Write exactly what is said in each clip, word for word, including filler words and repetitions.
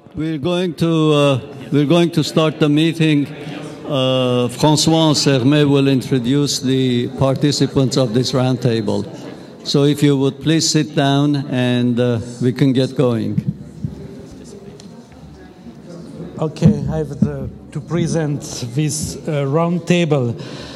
We're going to uh, we're going to start the meeting. Uh, François Sermet will introduce the participants of this roundtable. So if you would please sit down and uh, we can get going. Okay, I have the, to present this uh, roundtable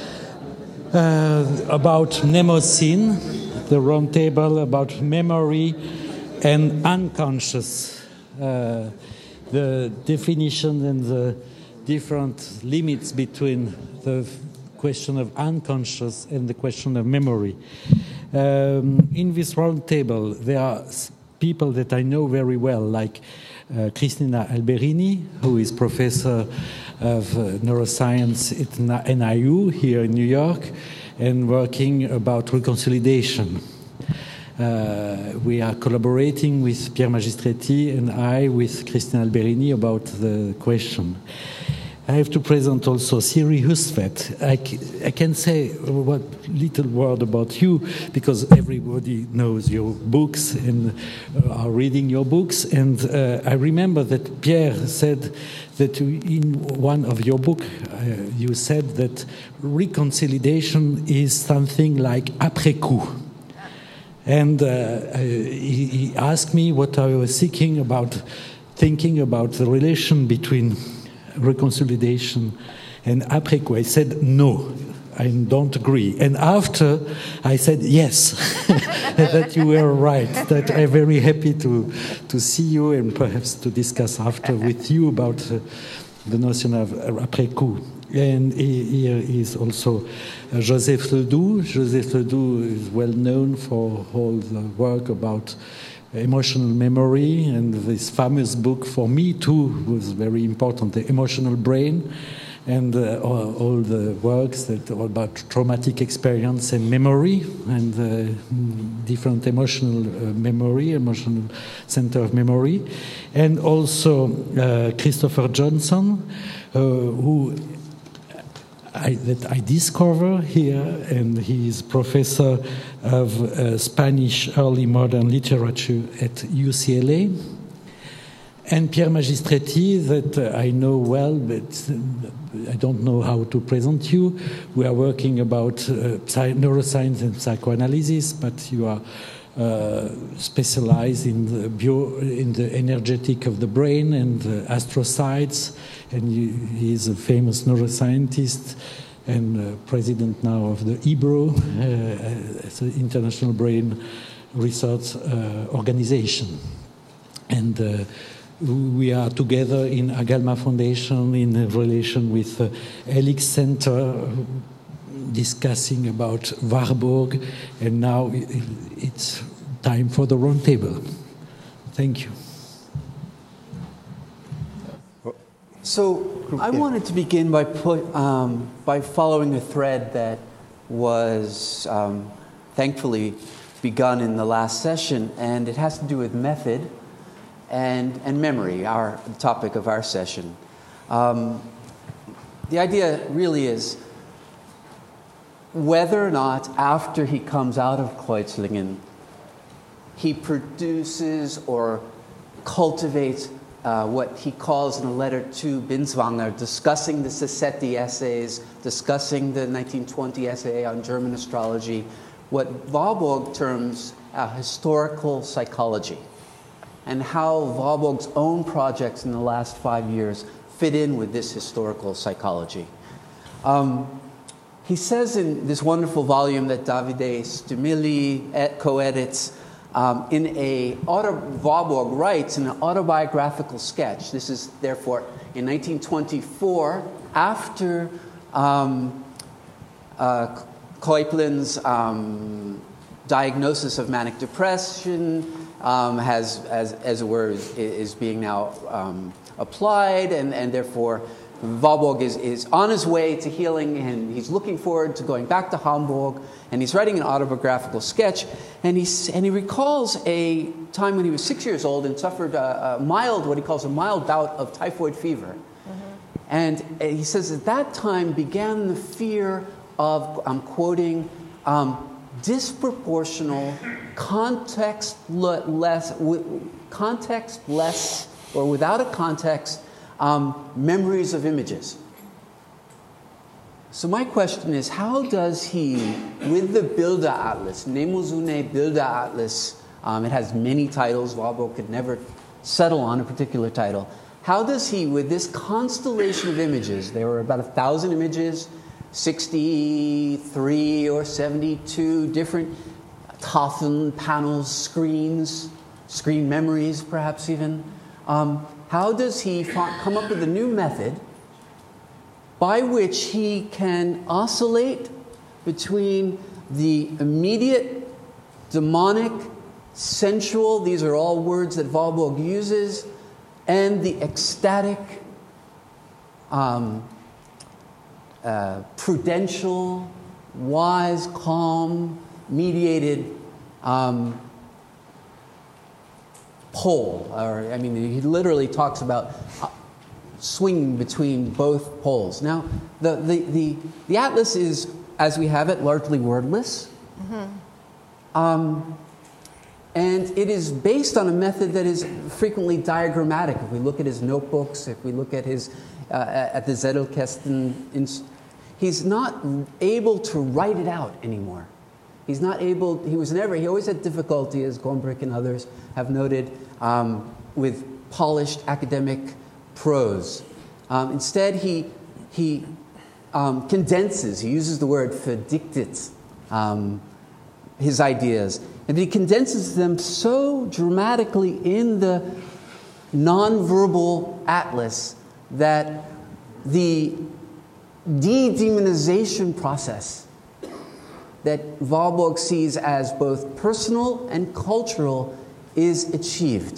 uh, about Mnemosyne, the roundtable about memory and unconscious. Uh, the definition and the different limits between the question of unconscious and the question of memory. Um, in this roundtable, there are people that I know very well, like uh, Cristina Alberini, who is professor of uh, neuroscience at N I U here in New York, and working about reconsolidation. Uh, we are collaborating with Pierre Magistretti and I with Cristina Alberini about the question. I have to present also Siri Hustvedt. I, I can say what little word about you because everybody knows your books and are reading your books. And uh, I remember that Pierre said that in one of your books, uh, you said that reconciliation is something like après coup. And uh, he, he asked me what I was thinking about, thinking about the relation between reconciliation and après coup. I said, no, I don't agree. And after, I said, yes, that you were right, that I'm very happy to, to see you and perhaps to discuss after with you about uh, the notion of après coup. And here is also uh, Joseph LeDoux. Joseph LeDoux is well known for all the work about emotional memory, and this famous book for me too was very important, The Emotional Brain, and uh, all, all the works that are about traumatic experience and memory, and uh, different emotional uh, memory, emotional center of memory, and also uh, Christopher Johnson, uh, who I, that I discover here, and he is professor of uh, Spanish early modern literature at U C L A, and Pierre Magistretti, that uh, I know well, but I don't know how to present you. We are working about uh, neuroscience and psychoanalysis, but you are uh, specialized in the bio, in the energetic of the brain and uh, astrocytes. And he is a famous neuroscientist and uh, president now of the I B R O, uh, the International Brain Research uh, Organization. And uh, we are together in Agalma Foundation in relation with uh, Helix Center, discussing about Warburg, and now it's time for the roundtable. Thank you. So I wanted to begin by put, um, by following a thread that was um, thankfully begun in the last session, and it has to do with method and and memory, our the topic of our session. Um, the idea really is whether or not after he comes out of Kreuzlingen, he produces or cultivates Uh, what he calls in a letter to Binswanger, discussing the Sassetti essays, discussing the nineteen twenty essay on German astrology, what Warburg terms uh, historical psychology, and how Warburg's own projects in the last five years fit in with this historical psychology. Um, he says in this wonderful volume that Davide Stumilli co-edits, Um, in a, auto, Warburg writes in an autobiographical sketch. This is, therefore, in nineteen twenty-four, after um, uh, Keuplin's um, diagnosis of manic depression um, has, as, as it were, is, is being now um, applied, and, and therefore Warburg is, is on his way to healing, and he's looking forward to going back to Hamburg, and he's writing an autobiographical sketch, and, he's, and he recalls a time when he was six years old and suffered a, a mild, what he calls a mild bout of typhoid fever. Mm-hmm. And he says at that time began the fear of, I'm quoting, um, disproportional, context-less, context-less or without a context, um, memories of images. So my question is, how does he, with the Bilder Atlas, Mnemosyne Bilder Atlas, um, it has many titles, Warburg could never settle on a particular title, how does he, with this constellation of images, there were about a thousand images, sixty-three or seventy-two different Tafeln, panels, screens, screen memories perhaps even, um, how does he come up with a new method by which he can oscillate between the immediate, demonic, sensual, these are all words that Warburg uses, and the ecstatic, um, uh, prudential, wise, calm, mediated um, pole. Or, I mean, he literally talks about uh, swinging between both poles. Now, the, the, the, the atlas is, as we have it, largely wordless. Mm-hmm. um, and it is based on a method that is frequently diagrammatic. If we look at his notebooks, if we look at his, uh, at the Zettelkästen, he's not able to write it out anymore. He's not able, he was never, he always had difficulty, as Gombrich and others have noted, um, with polished academic prose. Um, instead, he, he um, condenses, he uses the word verdictet, um, his ideas. And he condenses them so dramatically in the nonverbal atlas that the de-demonization process that Warburg sees as both personal and cultural is achieved.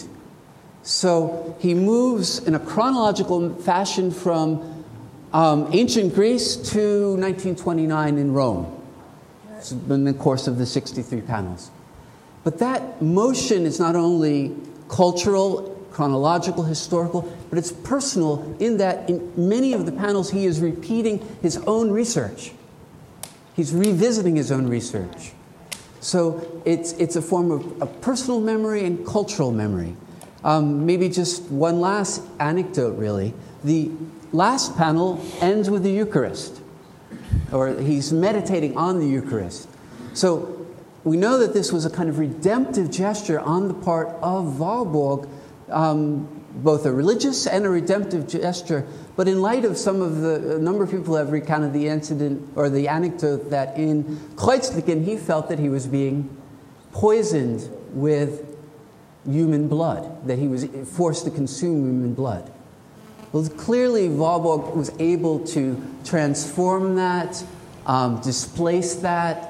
So he moves in a chronological fashion from um, ancient Greece to nineteen twenty-nine in Rome, in the course of the sixty-three panels. But that motion is not only cultural, chronological, historical, but it's personal in that in many of the panels he is repeating his own research. He's revisiting his own research. So it's, it's a form of, of personal memory and cultural memory. Um, maybe just one last anecdote, really. The last panel ends with the Eucharist, or he's meditating on the Eucharist. So we know that this was a kind of redemptive gesture on the part of Warburg, um, both a religious and a redemptive gesture. But in light of some of the, a number of people have recounted the incident or the anecdote that in Kreuzlingen he felt that he was being poisoned with human blood, that he was forced to consume human blood. Well, clearly Warburg was able to transform that, um, displace that,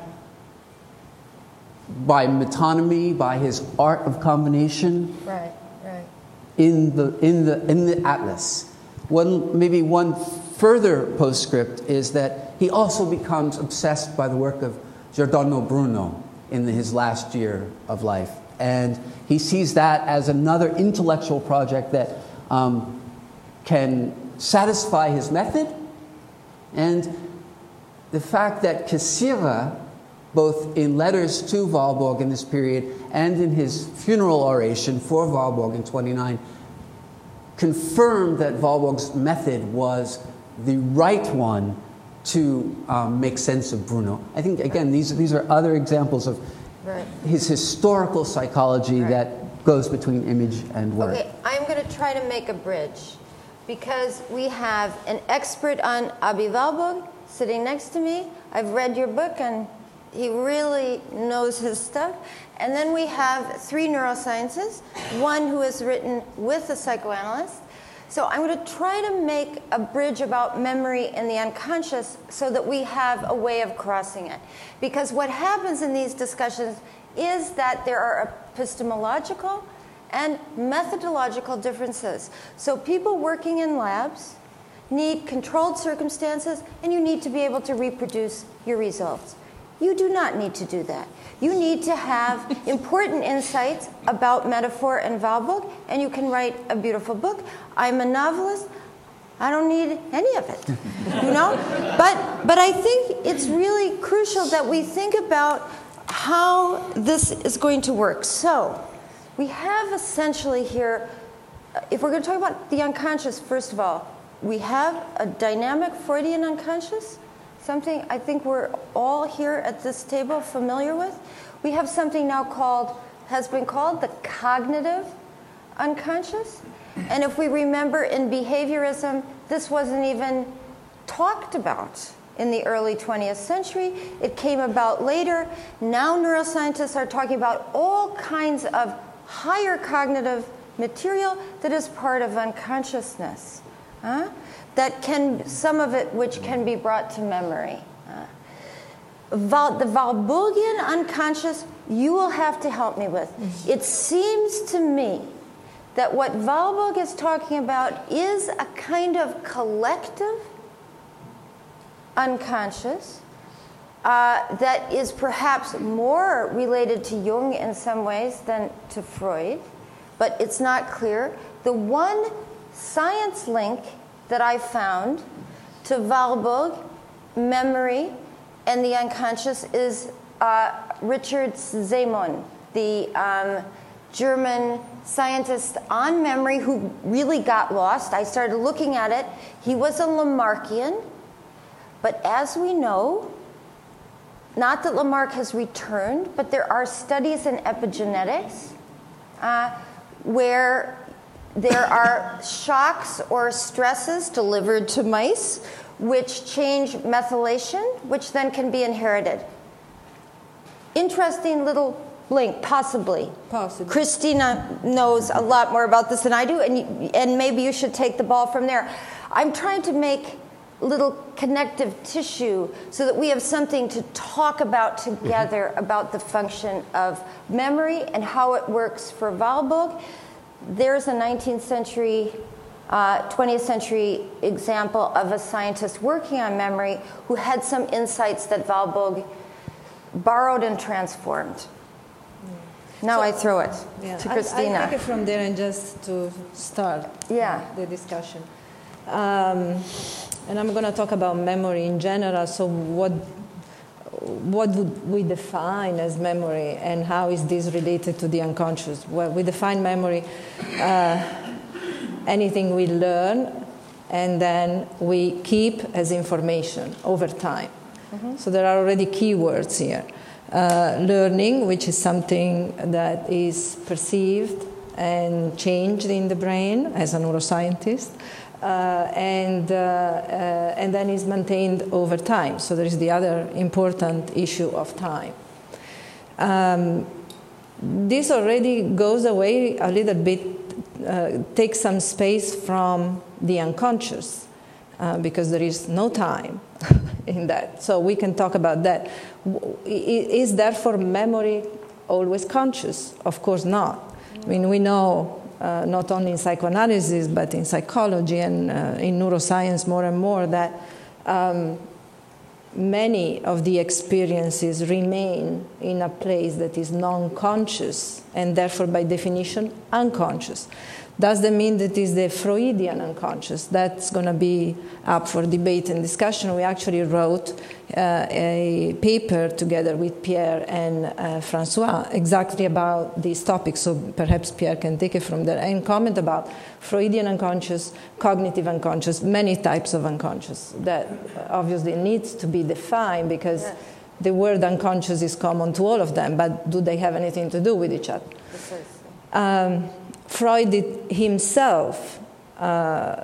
by metonymy, by his art of combination, right, right. in the in the in the atlas. One maybe one further postscript is that he also becomes obsessed by the work of Giordano Bruno in the, his last year of life, and he sees that as another intellectual project that um, can satisfy his method, and the fact that Cassira, both in letters to Warburg in this period and in his funeral oration for Warburg in twenty-nine, confirmed that Warburg's method was the right one to um, make sense of Bruno. I think, again, these, these are other examples of right. his historical psychology right. that goes between image and word. Okay, I'm going to try to make a bridge, because we have an expert on Abi Warburg sitting next to me. I've read your book, and he really knows his stuff. And then we have three neurosciences, one who has written with a psychoanalyst. So I'm going to try to make a bridge about memory and the unconscious so that we have a way of crossing it. Because what happens in these discussions is that there are epistemological and methodological differences. So people working in labs need controlled circumstances, and you need to be able to reproduce your results. You do not need to do that. You need to have important insights about metaphor and Warburg, and you can write a beautiful book. I'm a novelist. I don't need any of it, you know? But, but I think it's really crucial that we think about how this is going to work. So we have essentially here if we're going to talk about the unconscious, first of all, we have a dynamic Freudian unconscious, something I think we're all here at this table familiar with. We have something now called, has been called the cognitive unconscious. And if we remember in behaviorism, this wasn't even talked about in the early twentieth century. It came about later. Now neuroscientists are talking about all kinds of higher cognitive material that is part of unconsciousness. Huh? That can, some of it which can be brought to memory. Uh, Val, the Warburgian unconscious, you will have to help me with. Mm-hmm. It seems to me that what Warburg is talking about is a kind of collective unconscious uh, that is perhaps more related to Jung in some ways than to Freud, but it's not clear. The one science link that I found to Warburg, memory, and the unconscious is uh, Richard Semon, the um, German scientist on memory who really got lost. I started looking at it. He was a Lamarckian, but as we know, not that Lamarck has returned, but there are studies in epigenetics uh, where there are shocks or stresses delivered to mice which change methylation, which then can be inherited. Interesting little blink, possibly. Possibly. Cristina knows a lot more about this than I do, and, you, and maybe you should take the ball from there. I'm trying to make little connective tissue so that we have something to talk about together about the function of memory and how it works for Warburg. There's a nineteenth century, uh, twentieth century example of a scientist working on memory who had some insights that Warburg borrowed and transformed. Now so, I throw it yeah, to Cristina. I'll take it from there and just to start yeah. the discussion. Um, and I'm going to talk about memory in general. So what what would we define as memory, and how is this related to the unconscious? Well, we define memory uh, anything we learn and then we keep as information over time. Mm-hmm. So there are already keywords here. Uh, learning, which is something that is perceived and changed in the brain as a neuroscientist. Uh, and, uh, uh, and then is maintained over time. So there is the other important issue of time. Um, this already goes away a little bit, uh, takes some space from the unconscious, uh, because there is no time in that. So we can talk about that. Is therefore memory always conscious? Of course not. I mean, we know Uh, not only in psychoanalysis, but in psychology and uh, in neuroscience more and more, that um, many of the experiences remain in a place that is non-conscious and therefore by definition unconscious. Does that mean that is the Freudian unconscious? That's going to be up for debate and discussion. We actually wrote uh, a paper together with Pierre and uh, Francois exactly about these topics, so perhaps Pierre can take it from there and comment about Freudian unconscious, cognitive unconscious, many types of unconscious that obviously needs to be defined because yes. the word unconscious is common to all of them, but do they have anything to do with each other? Um, Freud himself uh,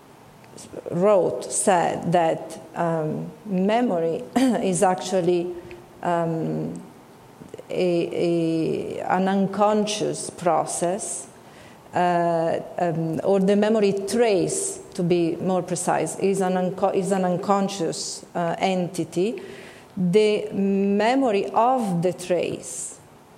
wrote, said that um, memory is actually um, a, a, an unconscious process, uh, um, or the memory trace, to be more precise, is an, unco is an unconscious uh, entity. The memory of the trace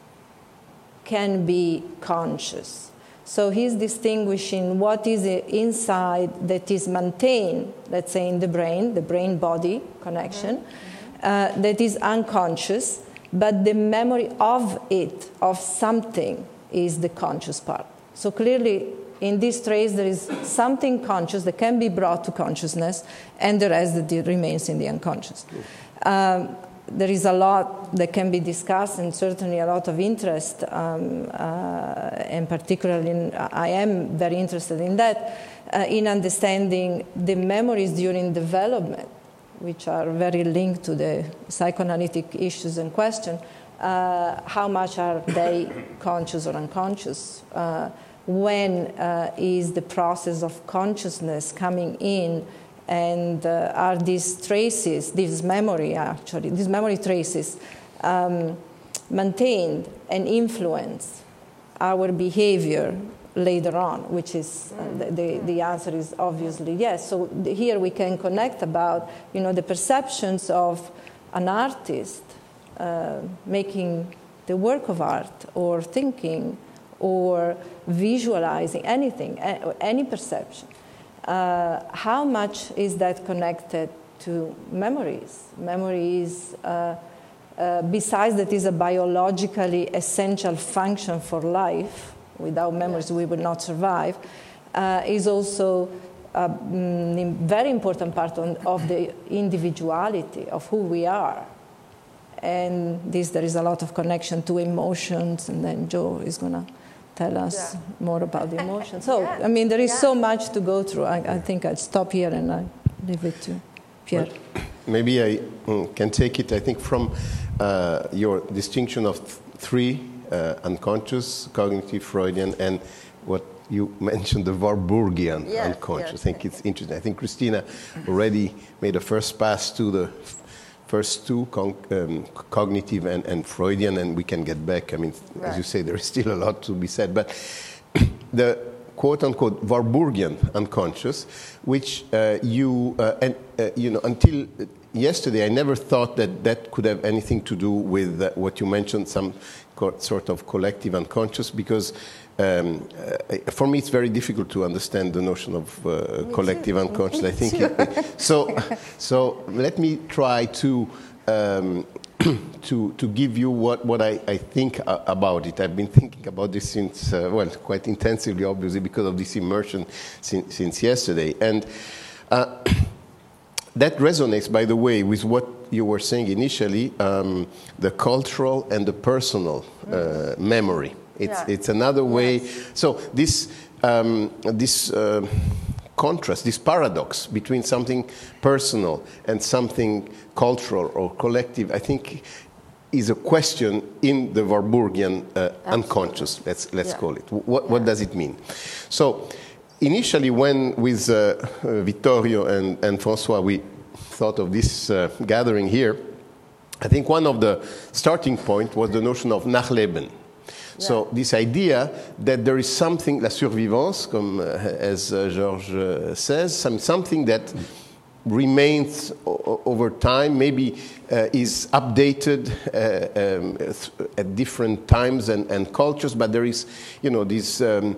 can be conscious. So he's distinguishing what is inside that is maintained, let's say in the brain, the brain-body connection, mm-hmm. uh, that is unconscious, but the memory of it, of something, is the conscious part. So clearly, in this trace, there is something conscious that can be brought to consciousness, and the rest that remains in the unconscious. Um, there is a lot that can be discussed, and certainly a lot of interest, um, uh, and particularly in, I am very interested in that, uh, in understanding the memories during development, which are very linked to the psychoanalytic issues in question. Uh, how much are they conscious or unconscious? Uh, when uh, is the process of consciousness coming in? And uh, are these traces, this memory actually, these memory traces um, maintained and influence our behavior later on, which is, uh, the, the, the answer is obviously yes. So here we can connect about, you know, the perceptions of an artist uh, making the work of art, or thinking, or visualizing anything, any perception. Uh, how much is that connected to memories? Memories, uh, uh, besides that is a biologically essential function for life, without memories we would not survive, uh, is also a mm, very important part on, of the individuality of who we are. And this, there is a lot of connection to emotions, and then Joe is going to tell us yeah. more about the emotions. So, yeah. I mean, there is yeah. so much to go through. I, I think I'd stop here and I leave it to Pierre. Well, maybe I mm, can take it, I think, from uh, your distinction of th three, uh, unconscious, cognitive, Freudian, and what you mentioned, the Warburgian yes, unconscious. Yes. I think it's interesting. I think Cristina already made a first pass to the first two, con um, cognitive and, and Freudian, and we can get back. I mean, right. as you say, there is still a lot to be said. But the quote-unquote Warburgian unconscious, which uh, you, uh, and, uh, you know, until yesterday, I never thought that that could have anything to do with uh, what you mentioned, some sort of collective unconscious, because Um, uh, for me, it's very difficult to understand the notion of uh, collective unconscious. I think it, so. So let me try to um, to to give you what what I, I think uh, about it. I've been thinking about this since uh, well, quite intensively, obviously, because of this immersion since, since yesterday, and uh, that resonates, by the way, with what you were saying initially, um, the cultural and the personal uh, memory. It's, yeah. it's another way. Yes. So this, um, this uh, contrast, this paradox between something personal and something cultural or collective, I think is a question in the Warburgian uh, unconscious, let's, let's yeah. call it. What, yeah. what does it mean? So initially when with uh, uh, Vittorio and, and François we thought of this uh, gathering here, I think one of the starting point was the notion of Nachleben. Yeah. So this idea that there is something, la survivance, comme, uh, as uh, Georges uh, says, some, something that remains o over time, maybe uh, is updated uh, um, at different times and, and cultures, but there is, you know, these um,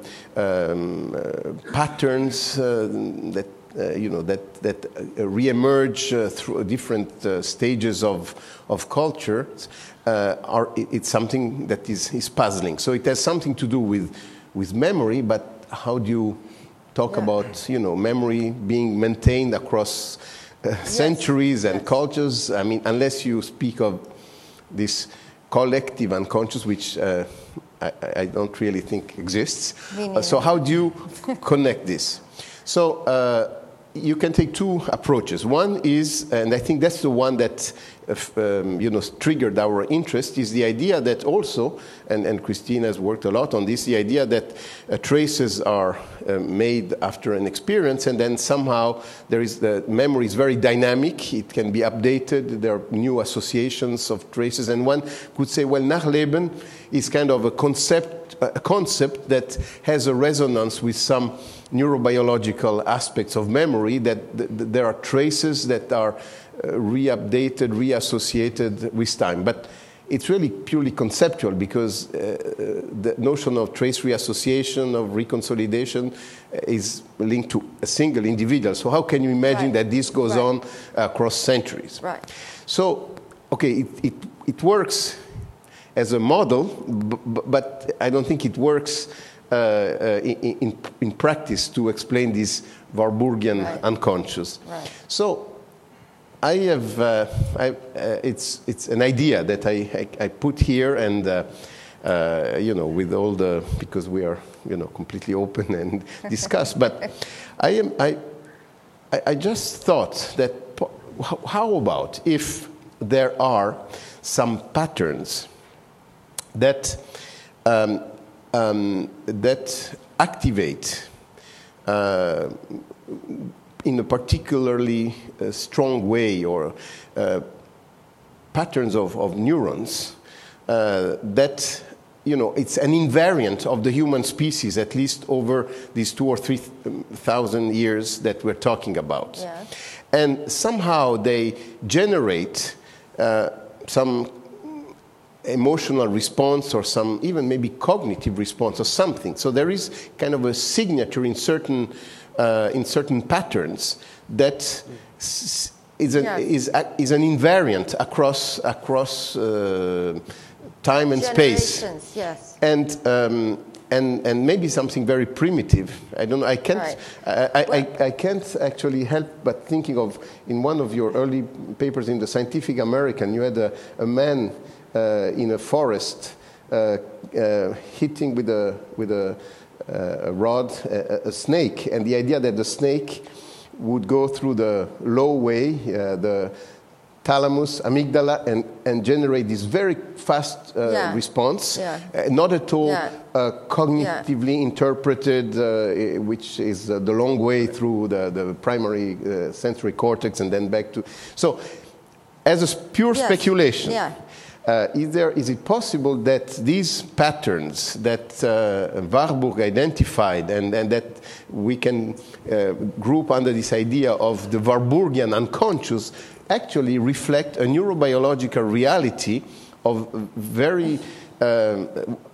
um, uh, patterns uh, that Uh, you know, that, that uh, re-emerge uh, through different uh, stages of, of culture, uh, are, it's something that is, is puzzling. So it has something to do with, with memory, but how do you talk yeah. about, you know, memory being maintained across uh, yes. centuries and yes. cultures? I mean, unless you speak of this collective unconscious, which uh, I, I don't really think exists. Uh, so how do you connect this? So uh, you can take two approaches. One is, and I think that's the one that uh, um, you know, triggered our interest, is the idea that also, and, and Cristina has worked a lot on this, the idea that uh, traces are uh, made after an experience, and then somehow there is the memory is very dynamic. It can be updated. There are new associations of traces, and one could say, well, Nachleben is kind of a concept, a concept that has a resonance with some neurobiological aspects of memory, that th th there are traces that are uh, re-updated, reassociated with time. But it's really purely conceptual, because uh, the notion of trace reassociation, of reconsolidation, is linked to a single individual. So how can you imagine right. that this goes right. on across centuries? Right. So, okay, it, it, it works as a model, but I don't think it works uh, uh, in, in, in practice to explain this Warburgian right. unconscious. Right. So I have, uh, I, uh, it's, it's an idea that I, I, I put here, and, uh, uh, you know, with all the, because we are, you know, completely open and discuss, but I am, I, I just thought that, how about if there are some patterns that, um, um, that activate uh, in a particularly uh, strong way, or uh, patterns of, of neurons uh, that, you know, it's an invariant of the human species, at least over these two or three thousand years that we're talking about. Yeah. And somehow they generate uh, some emotional response, or some even maybe cognitive response, or something. So there is kind of a signature in certain uh, in certain patterns that s is an yes. is a, is an invariant across across uh, time and space. Yes. And um, and and maybe something very primitive. I don't know. I can't. Right. I, I, I, I can't actually help but thinking of, in one of your early papers in the Scientific American, you had a, a man uh, in a forest uh, uh, hitting with a with a, uh, a rod a, a snake, and the idea that the snake would go through the low way, uh, the thalamus, amygdala, and, and generate this very fast uh, yeah. response, yeah. uh, not at all yeah. uh, cognitively yeah. interpreted, uh, which is uh, the long way through the, the primary uh, sensory cortex and then back to... So, as a pure yes. speculation, yeah. uh, is, there, is it possible that these patterns that uh, Warburg identified, and, and that we can uh, group under this idea of the Warburgian unconscious, actually reflect a neurobiological reality of very um,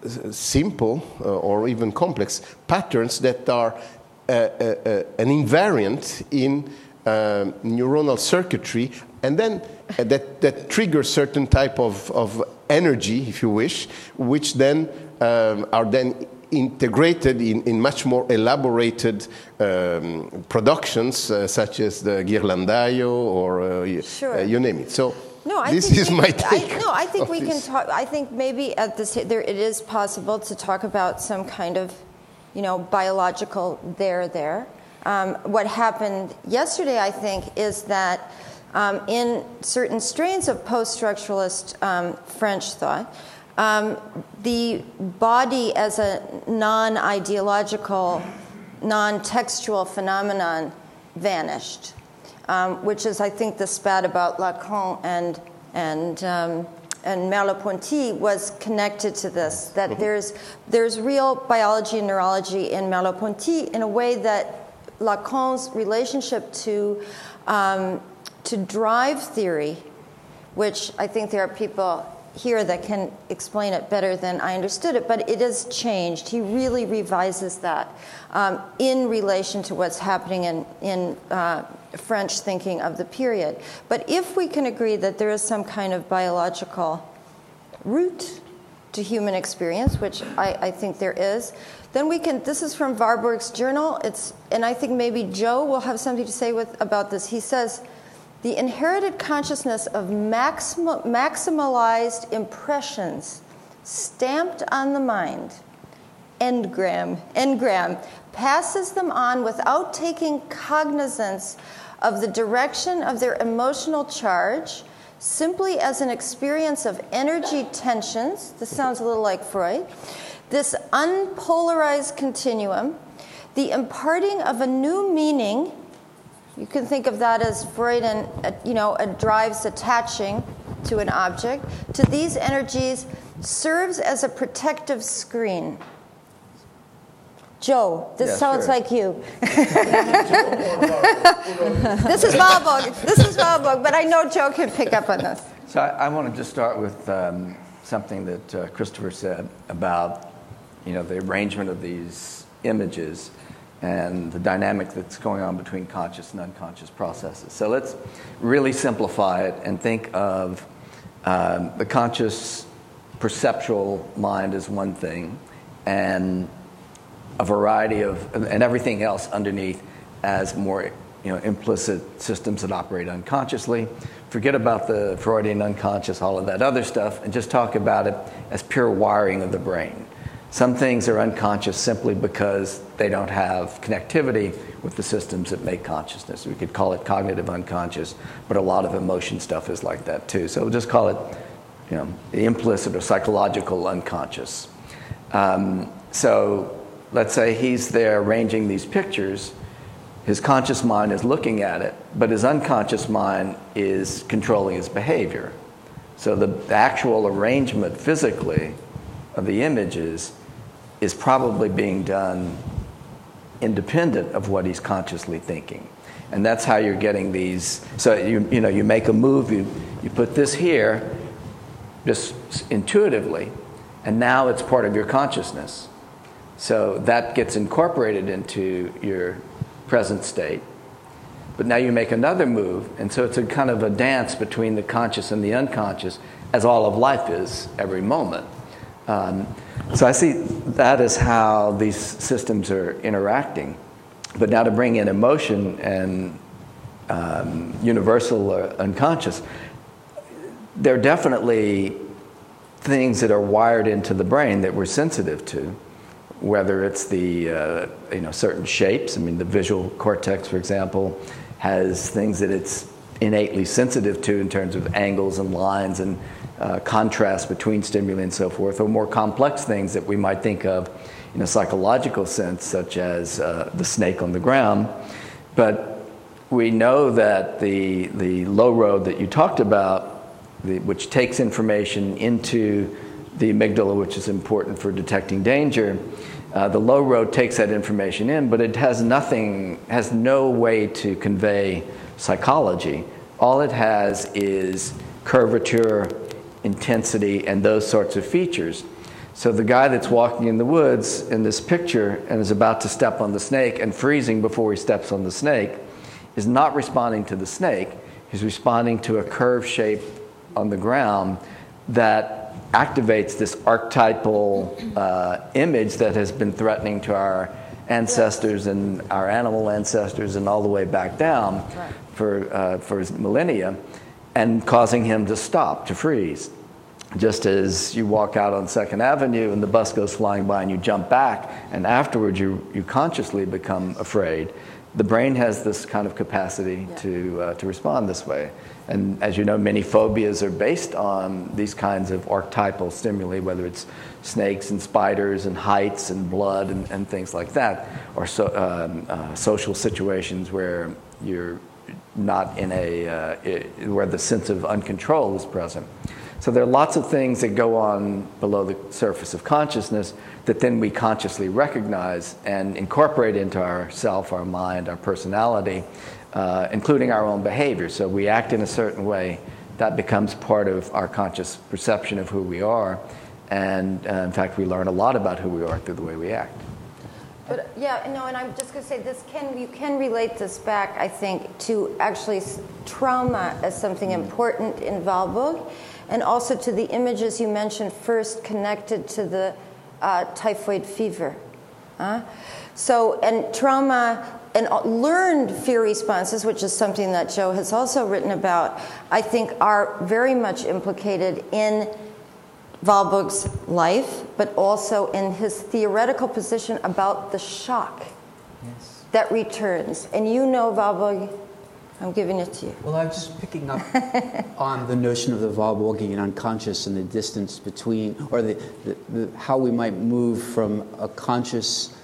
simple uh, or even complex patterns that are uh, uh, uh, an invariant in uh, neuronal circuitry, and then uh, that, that triggers certain type of, of energy, if you wish, which then um, are then integrated in, in much more elaborated um, productions, uh, such as the Ghirlandaio, or uh, sure. uh, you name it. So no, I this think is we, my take. I, no, I think we this. can talk. I think maybe at this there it is possible to talk about some kind of, you know, biological there there. Um, what happened yesterday, I think, is that um, in certain strains of post-structuralist um, French thought, Um, the body as a non-ideological, non-textual phenomenon vanished, um, which is, I think, the spat about Lacan and and um, and Merleau-Ponty was connected to this. That mm-hmm. there's there's real biology and neurology in Merleau-Ponty in a way that Lacan's relationship to um, to drive theory, which I think there are people here that can explain it better than I understood it, but it has changed. He really revises that um, in relation to what's happening in, in uh, French thinking of the period. But if we can agree that there is some kind of biological root to human experience, which I, I think there is, then we can, this is from Warburg's journal, it's, and I think maybe Joe will have something to say with, about this. He says, the inherited consciousness of maxim- maximalized impressions stamped on the mind, engram, engram, passes them on without taking cognizance of the direction of their emotional charge, simply as an experience of energy tensions. This sounds a little like Freud. This unpolarized continuum, the imparting of a new meaning. You can think of that as Freudian, uh, you know, uh, drives attaching to an object. To these energies serves as a protective screen. Joe, this yeah, sounds sure. like you. This is Warburg. This is Warburg, but I know Joe can pick up on this. So I, I want to just start with um, something that uh, Christopher said about, you know, the arrangement of these images and the dynamic that's going on between conscious and unconscious processes. So let's really simplify it and think of um, the conscious perceptual mind as one thing, and a variety of, and everything else underneath as more you know, implicit systems that operate unconsciously. Forget about the Freudian unconscious, all of that other stuff, and just talk about it as pure wiring of the brain. Some things are unconscious simply because they don't have connectivity with the systems that make consciousness. We could call it cognitive unconscious, but a lot of emotion stuff is like that too. So we'll just call it, you know, the implicit or psychological unconscious. Um, so let's say he's there arranging these pictures. His conscious mind is looking at it, but his unconscious mind is controlling his behavior. So the, the actual arrangement physically of the images is probably being done independent of what he's consciously thinking. And that's how you're getting these. So you, you know, you make a move, you, you put this here just intuitively, and now it's part of your consciousness. So that gets incorporated into your present state. But now you make another move, and so it's a kind of a dance between the conscious and the unconscious, as all of life is every moment. Um, so I see that as how these systems are interacting. But now to bring in emotion and um, universal or unconscious, there are definitely things that are wired into the brain that we're sensitive to, whether it's the uh, you know, certain shapes. I mean, the visual cortex, for example, has things that it's innately sensitive to in terms of angles and lines and uh, contrast between stimuli and so forth, or more complex things that we might think of in a psychological sense, such as uh, the snake on the ground. But we know that the, the low road that you talked about, the, which takes information into the amygdala, which is important for detecting danger, uh, the low road takes that information in, but it has nothing, has no way to convey psychology. All it has is curvature, intensity, and those sorts of features. So the guy that's walking in the woods in this picture and is about to step on the snake and freezing before he steps on the snake is not responding to the snake. He's responding to a curved shape on the ground that activates this archetypal uh, image that has been threatening to our ancestors and our animal ancestors and all the way back down right. for, uh, for millennia, and causing him to stop, to freeze. Just as you walk out on Second Avenue and the bus goes flying by and you jump back, and afterwards you, you consciously become afraid, the brain has this kind of capacity yeah. to, uh, to respond this way. And as you know, many phobias are based on these kinds of archetypal stimuli, whether it's snakes and spiders and heights and blood and, and things like that, or so, um, uh, social situations where you're not in a, uh, it, where the sense of uncontrol is present. So there are lots of things that go on below the surface of consciousness that then we consciously recognize and incorporate into our self, our mind, our personality, uh, including our own behavior. So we act in a certain way, that becomes part of our conscious perception of who we are. And uh, in fact, we learn a lot about who we are through the way we act. But yeah, no, and I'm just going to say this can, you can relate this back, I think, to actually trauma as something important in Warburg, and also to the images you mentioned first connected to the uh, typhoid fever. Uh? So, and trauma and learned fear responses, which is something that Joe has also written about, I think are very much implicated in Warburg's life, but also in his theoretical position about the shock yes. that returns. And you know Warburg, I'm giving it to you. Well, I'm just picking up on the notion of the Warburgian unconscious and the distance between, or the, the, the how we might move from a conscious,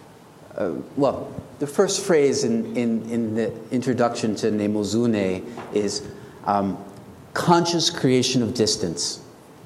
uh, well, the first phrase in, in, in the introduction to Mnemosyne is um, conscious creation of distance.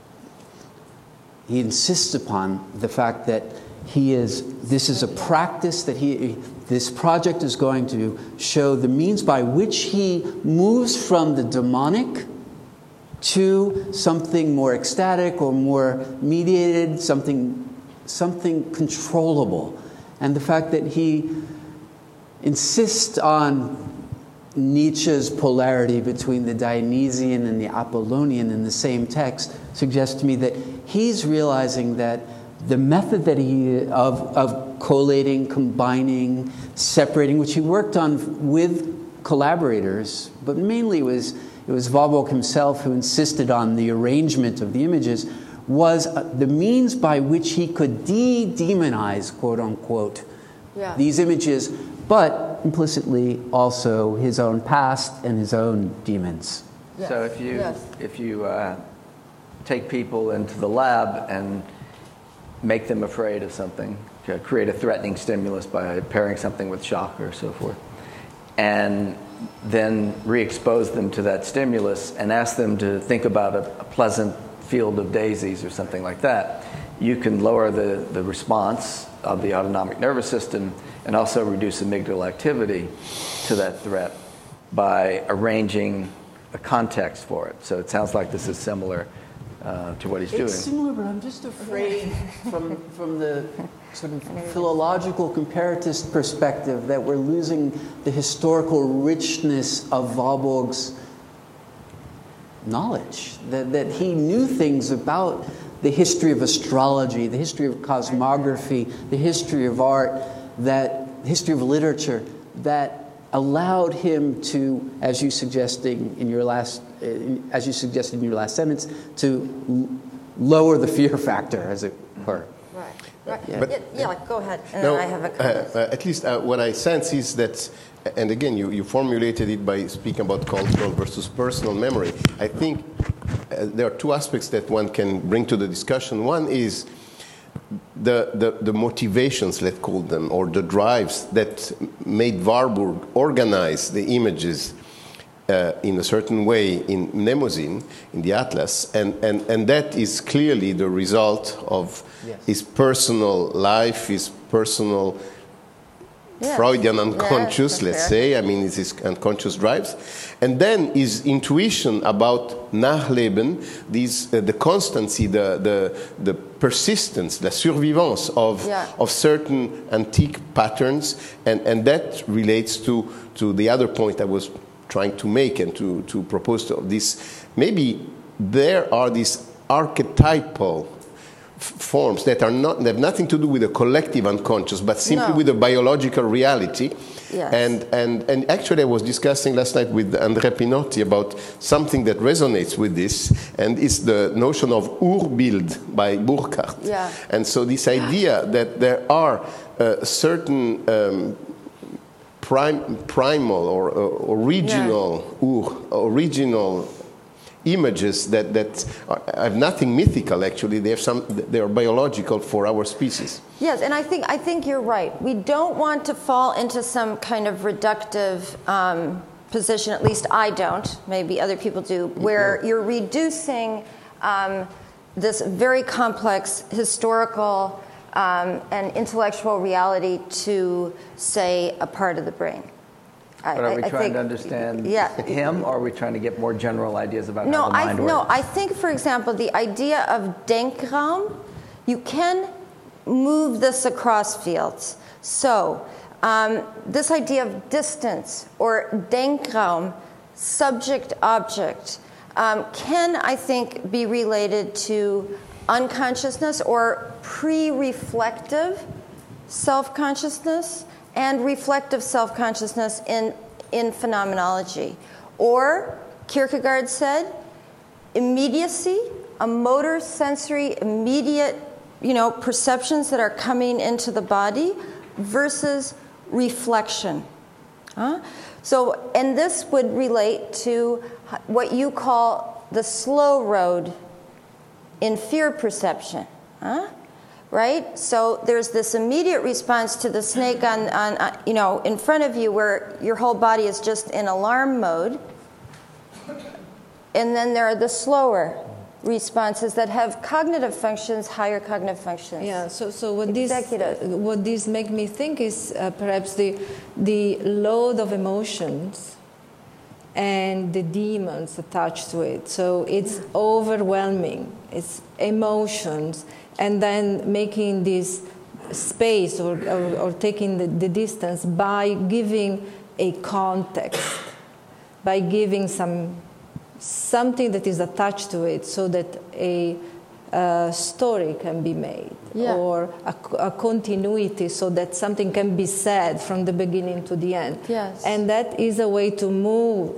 He insists upon the fact that he is, this is a practice that he, this project is going to show the means by which he moves from the demonic to something more ecstatic or more mediated, something, something controllable. And the fact that he insists on Nietzsche's polarity between the Dionysian and the Apollonian in the same text suggests to me that he's realizing that the method that he of of collating, combining, separating, which he worked on with collaborators, but mainly it was, it was Warburg himself who insisted on the arrangement of the images, was uh, the means by which he could de-demonize, quote unquote, yeah. these images, but implicitly also his own past and his own demons. Yes. So if you, yes. if you uh, take people into the lab and make them afraid of something, create a threatening stimulus by pairing something with shock or so forth, and then re-expose them to that stimulus and ask them to think about a, a pleasant field of daisies or something like that, you can lower the, the response of the autonomic nervous system and also reduce amygdala activity to that threat by arranging a context for it. So it sounds like this is similar uh, to what he's it's doing. It's similar, but I'm just afraid from, from the sort of philological comparatist perspective that we're losing the historical richness of Warburg's knowledge, that, that he knew things about the history of astrology, the history of cosmography, the history of art, that the history of literature, that allowed him to, as you suggesting in your last, as you suggested in your last sentence, to lower the fear factor, as it were. Right. Right. Yeah. But, yeah, yeah, go ahead. And no, then I have a comment. Uh, uh, at least uh, what I sense is that, and again, you, you formulated it by speaking about cultural versus personal memory. I think uh, there are two aspects that one can bring to the discussion. One is the, the, the motivations, let's call them, or the drives that made Warburg organize the images uh, in a certain way in Mnemosyne, in the Atlas, and, and, and that is clearly the result of yes. his personal life, his personal yes. Freudian unconscious, yeah, let's fair. say, I mean, it's his unconscious drives, and then his intuition about Nachleben, these, uh, the constancy, the, the, the persistence, the survivance of, yeah. of certain antique patterns, and, and that relates to, to the other point I was trying to make and to, to propose to this. Maybe there are these archetypal forms that are not, that have nothing to do with the collective unconscious, but simply no. with the biological reality. Yes. And, and, and actually I was discussing last night with Andrea Pinotti about something that resonates with this, and it's the notion of Urbild by Burckhardt. Yeah. And so this idea that there are uh, certain um, prim, primal or uh, original yeah. ur, original images that, that are, have nothing mythical, actually. They have some, they are biological for our species. Yes, and I think, I think you're right. We don't want to fall into some kind of reductive um, position, at least I don't, maybe other people do, where you're reducing um, this very complex historical um, and intellectual reality to, say, a part of the brain. But are we I, trying I think, to understand yeah. him, or are we trying to get more general ideas about no, how the mind I, works? No, I think, for example, the idea of Denkraum, you can move this across fields. So um, this idea of distance, or Denkraum, subject-object, um, can, I think, be related to unconsciousness or pre-reflective self-consciousness and reflective self-consciousness in, in phenomenology. Or, Kierkegaard said, immediacy, a motor sensory immediate, you know, perceptions that are coming into the body versus reflection. Huh? So, and this would relate to what you call the slow road in fear perception. Huh? Right? So there's this immediate response to the snake on, on, on, you know, in front of you where your whole body is just in alarm mode. And then there are the slower responses that have cognitive functions, higher cognitive functions. Yeah, so, so what, this, uh, what this make me think is uh, perhaps the, the load of emotions and the demons attached to it. So it's overwhelming. It's emotions. And then making this space or, or, or taking the, the distance by giving a context, by giving some something that is attached to it, so that a a story can be made, Yeah. or a, a continuity so that something can be said from the beginning to the end. Yes. And that is a way to move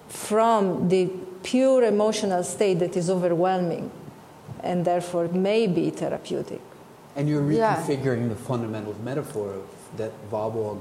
from the pure emotional state that is overwhelming and therefore may be therapeutic. And you're Yeah. reconfiguring the fundamental metaphor of, that Warburg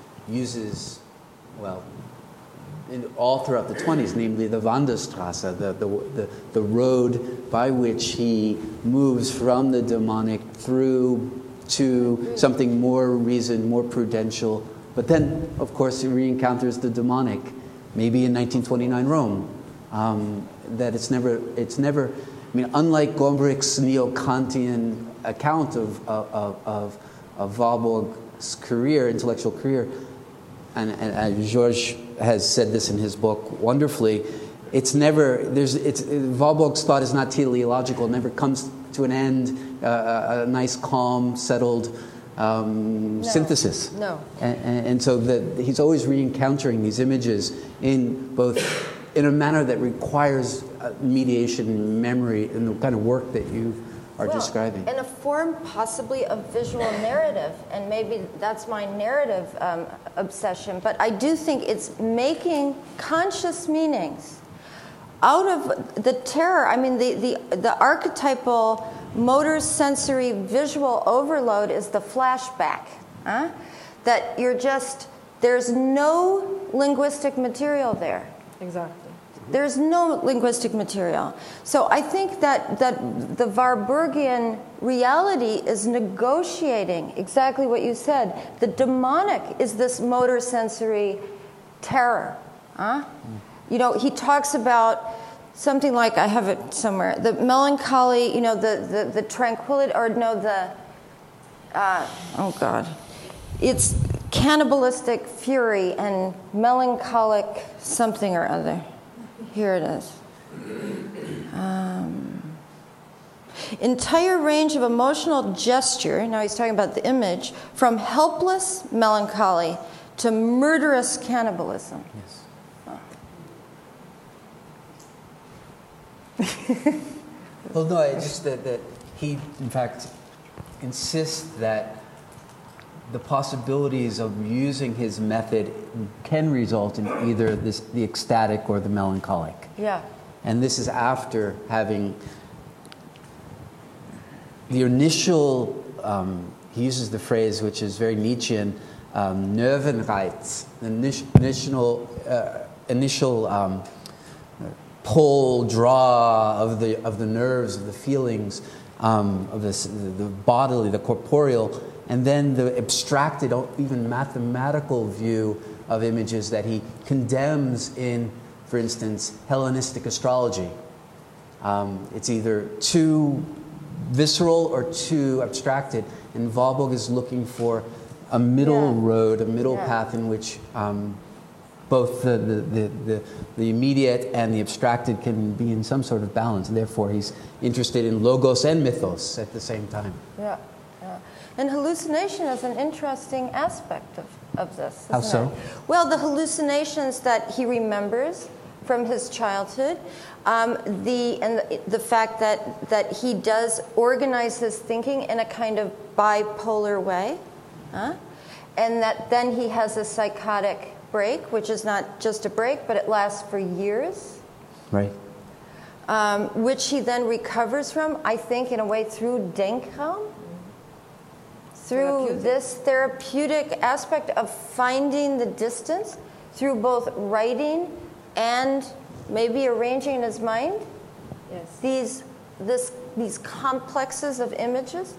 uses, well, in, all throughout the twenties, namely the Wanderstrasse, the, the, the, the road by which he moves from the demonic through to something more reasoned, more prudential. But then, of course, he re-encounters the demonic, maybe in nineteen twenty-nine Rome. Um, that it's never, it's never, I mean, unlike Gombrich's neo-Kantian account of, of, of, of Warburg's career, intellectual career, and, and, and Georges has said this in his book wonderfully, it's never, there's, it's, Warburg's thought is not teleological, it never comes to an end, uh, a, a nice, calm, settled um, No. synthesis. No. And, and, and so the, he's always re-encountering these images in both, in a manner that requires uh, mediation, memory, and the kind of work that you are Well, describing. in a form possibly of visual narrative, and maybe that's my narrative um, obsession, but I do think it's making conscious meanings out of the terror. I mean, the, the, the archetypal motor sensory visual overload is the flashback, huh? That you're just, there's no linguistic material there. Exactly. There's no linguistic material. So I think that, that the Warburgian reality is negotiating exactly what you said. The demonic is this motor sensory terror. Huh? You know, he talks about something like, I have it somewhere, the melancholy, you know, the, the, the tranquility, or no, the, uh, oh God. It's cannibalistic fury and melancholic something or other. Here it is. Um, entire range of emotional gesture, now he's talking about the image, from helpless melancholy to murderous cannibalism. Yes. Well, no, it's just that, that he, in fact, insists that the possibilities of using his method can result in either this, the ecstatic or the melancholic. Yeah. And this is after having the initial, um, he uses the phrase which is very Nietzschean, um, Nervenreiz, the initial, uh, initial um, pull, draw of the, of the nerves, of the feelings, um, of this, the bodily, the corporeal, and then the abstracted, even mathematical view of images that he condemns in, for instance, Hellenistic astrology. Um, it's either too visceral or too abstracted, and Warburg is looking for a middle Yeah. road, a middle Yeah. path in which um, both the, the, the, the, the immediate and the abstracted can be in some sort of balance. Therefore, he's interested in logos and mythos at the same time. Yeah. Yeah. And hallucination is an interesting aspect of, of this. How isn't so? it? Well, the hallucinations that he remembers from his childhood, um, the and the, the fact that that he does organize his thinking in a kind of bipolar way, huh? And that then he has a psychotic break, which is not just a break, but it lasts for years. Right. Um, which he then recovers from, I think, in a way through Denkraum. Through Therapeutic. this therapeutic aspect of finding the distance through both writing and maybe arranging in his mind Yes. these this these complexes of images.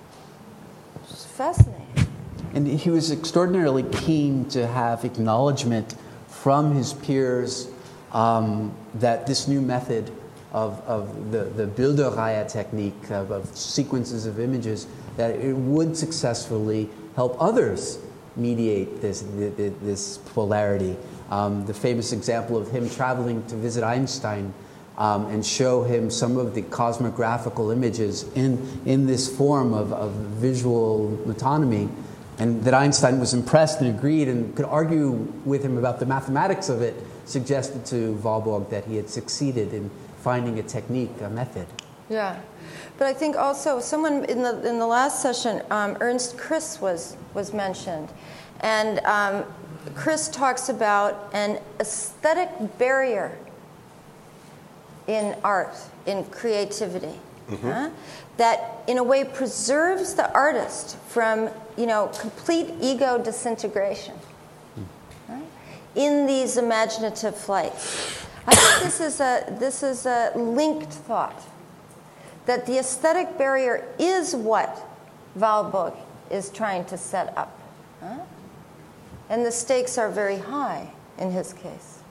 It's fascinating. And he was extraordinarily keen to have acknowledgement from his peers um, that this new method of, of the, the Bilderreihe technique of, of sequences of images, that it would successfully help others mediate this, this polarity. Um, the famous example of him traveling to visit Einstein um, and show him some of the cosmographical images in, in this form of, of visual metonymy, and that Einstein was impressed and agreed and could argue with him about the mathematics of it, suggested to Warburg that he had succeeded in finding a technique, a method. Yeah. But I think also someone in the in the last session, um, Ernst Chris was was mentioned, and um, Chris talks about an aesthetic barrier in art, in creativity, mm-hmm. huh? that in a way preserves the artist from, you know, complete ego disintegration mm. right? in these imaginative flights. I think this is a this is a linked thought. That the aesthetic barrier is what Warburg is trying to set up. Huh? And the stakes are very high in his case.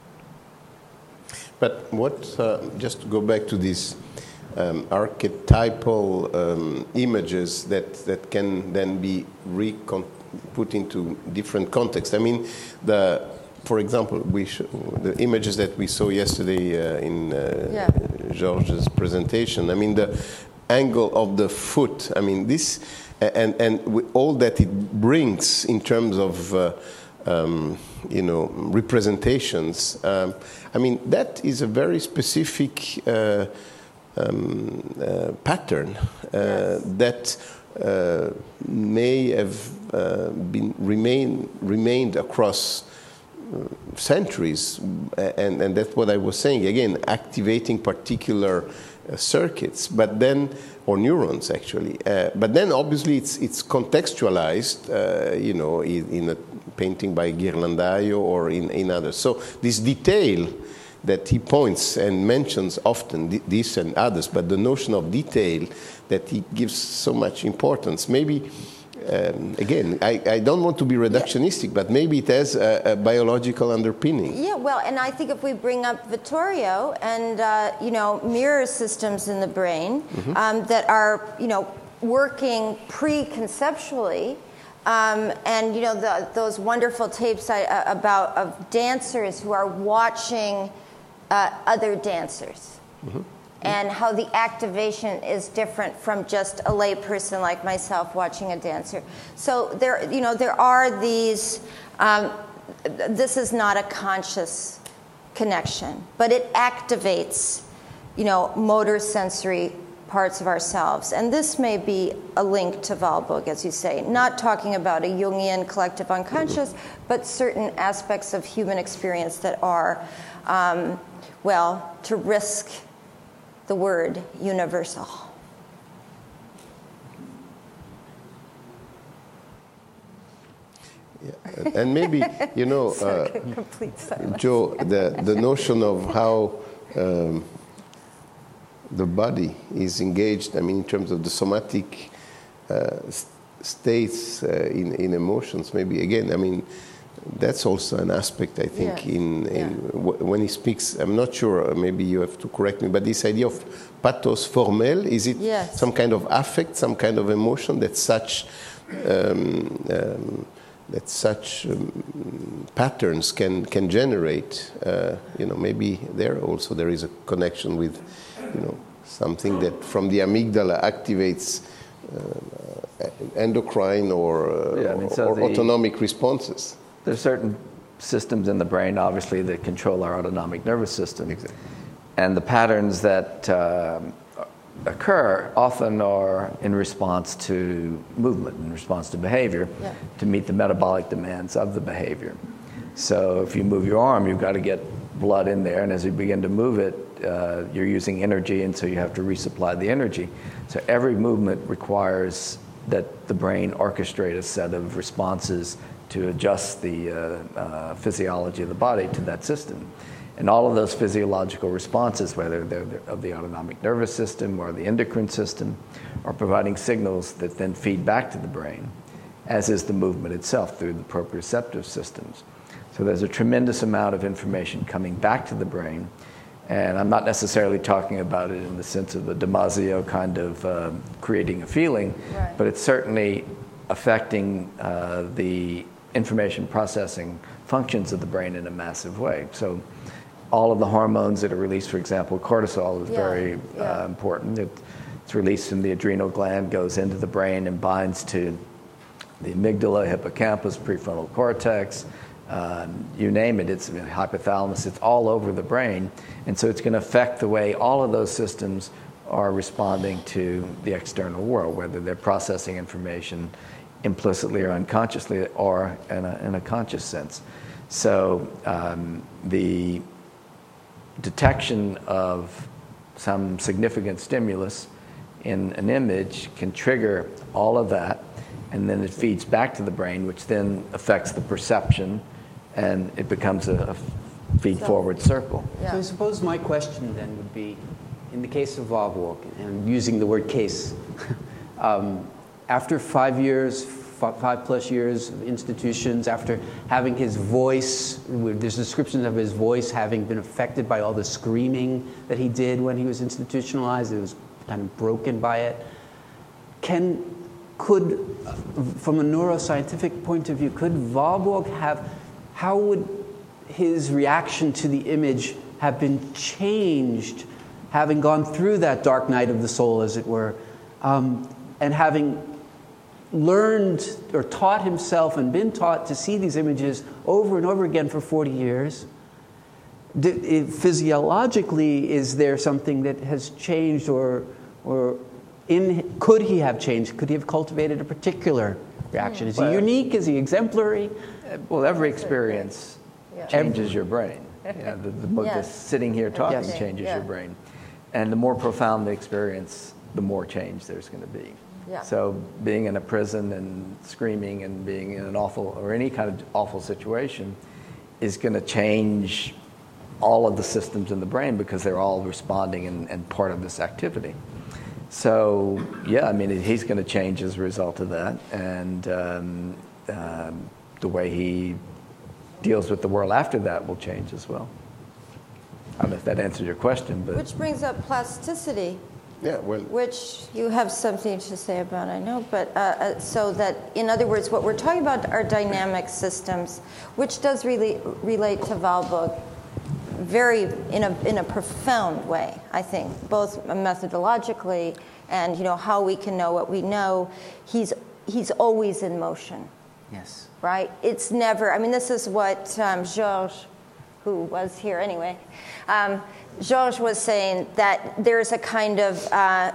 But what, uh, just to go back to these um, archetypal um, images that, that can then be recon- put into different contexts. I mean, the, for example, we sh- the images that we saw yesterday uh, in uh, yeah. George's presentation, I mean, the angle of the foot, I mean, this, and, and all that it brings in terms of, uh, um, you know, representations, um, I mean, that is a very specific uh, um, uh, pattern uh, yes. that uh, may have uh, been remain, remained across centuries, and, and that's what I was saying, again, activating particular uh, circuits, but then, or neurons actually, uh, but then obviously it's, it's contextualized, uh, you know, in, in a painting by Ghirlandaio or in, in others. So this detail that he points and mentions often, this and others, but the notion of detail that he gives so much importance, maybe Um, again, I, I don't want to be reductionistic, yeah. but maybe it has a, a biological underpinning. Yeah, well, and I think if we bring up Vittorio and, uh, you know, mirror systems in the brain mm-hmm. um, that are, you know, working pre-conceptually, um, and, you know, the, those wonderful tapes I, uh, about of dancers who are watching uh, other dancers. Mm-hmm. And how the activation is different from just a lay person like myself watching a dancer. So there, you know, there are these. Um, this is not a conscious connection, but it activates, you know, motor sensory parts of ourselves. And this may be a link to Warburg, as you say, not talking about a Jungian collective unconscious, but certain aspects of human experience that are, um, well, to risk the word universal. Yeah. And maybe, you know, uh, Joe, the, the notion of how um, the body is engaged, I mean, in terms of the somatic uh, states uh, in, in emotions, maybe, again, I mean, that's also an aspect, I think, yeah. in, in yeah. w- when he speaks, I'm not sure, maybe you have to correct me, but this idea of pathos formel, is it yes. some kind of affect, some kind of emotion that such um, um, that such um, patterns can, can generate? Uh, you know, maybe there also there is a connection with, you know, something that from the amygdala activates uh, endocrine or, uh, yeah, I mean, so or the, autonomic responses. There's certain systems in the brain, obviously, that control our autonomic nervous system. Exactly. And the patterns that uh, occur often are in response to movement, in response to behavior, yeah. to meet the metabolic demands of the behavior. So if you move your arm, you've got to get blood in there, and as you begin to move it, uh, you're using energy, and so you have to resupply the energy. So every movement requires that the brain orchestrate a set of responses to adjust the uh, uh, physiology of the body to that system. And all of those physiological responses, whether they're of the autonomic nervous system or the endocrine system, are providing signals that then feed back to the brain, as is the movement itself through the proprioceptive systems. So there's a tremendous amount of information coming back to the brain. And I'm not necessarily talking about it in the sense of the Damasio kind of uh, creating a feeling, right. but it's certainly affecting uh, the information processing functions of the brain in a massive way. So all of the hormones that are released, for example, cortisol is yeah, very yeah. Uh, important. It, it's released from the adrenal gland, goes into the brain and binds to the amygdala, hippocampus, prefrontal cortex, um, you name it, it's hypothalamus, it's all over the brain. And so it's going to affect the way all of those systems are responding to the external world, whether they're processing information implicitly or unconsciously, or in a, in a conscious sense. So um, the detection of some significant stimulus in an image can trigger all of that, and then it feeds back to the brain, which then affects the perception, and it becomes a, a feed-forward circle. Yeah. So I suppose my question then would be, in the case of Warburg, and using the word case, um, after five years, five plus years of institutions, after having his voice, there's descriptions of his voice having been affected by all the screaming that he did when he was institutionalized, it was kind of broken by it. Can, could, from a neuroscientific point of view, could Warburg have, how would his reaction to the image have been changed, having gone through that dark night of the soul, as it were, um, and having learned or taught himself and been taught to see these images over and over again for forty years? D physiologically, is there something that has changed, or, or in, could he have changed? Could he have cultivated a particular reaction? Is well, he unique? Is he exemplary? Well, every experience yeah. changes your brain. Yeah, the, the, yes. the sitting here talking yes. changes yeah. your brain. And the more profound the experience, the more change there's going to be. Yeah. So being in a prison and screaming and being in an awful, or any kind of awful situation, is going to change all of the systems in the brain, because they're all responding and, and part of this activity. So yeah, I mean, he's going to change as a result of that, and um, um, the way he deals with the world after that will change as well. I don't know if that answers your question, but which brings up plasticity. Yeah, well, which you have something to say about, I know, but uh, uh, so that, in other words, what we're talking about are dynamic systems, which does really relate to Warburg very in a in a profound way, I think, both methodologically and you know how we can know what we know. He's he's always in motion. Yes. Right. It's never. I mean, this is what um, Georges, who was here anyway. Um, Georges was saying that there's a kind of uh,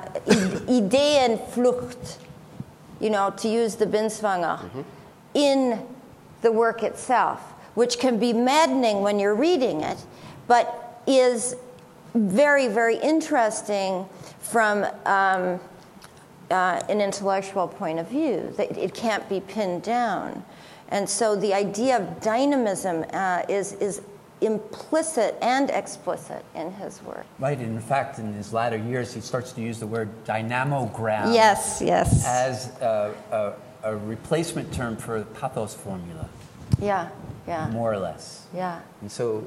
Ideenflucht, you know, to use the Binswanger, mm-hmm. in the work itself, which can be maddening when you're reading it, but is very, very interesting from um, uh, an intellectual point of view. That it can't be pinned down. And so the idea of dynamism uh, is, is implicit and explicit in his work. Right, and in fact, in his latter years, he starts to use the word dynamogram. Yes, yes. As a, a, a replacement term for the pathos formula. Yeah, yeah. More or less. Yeah. And so,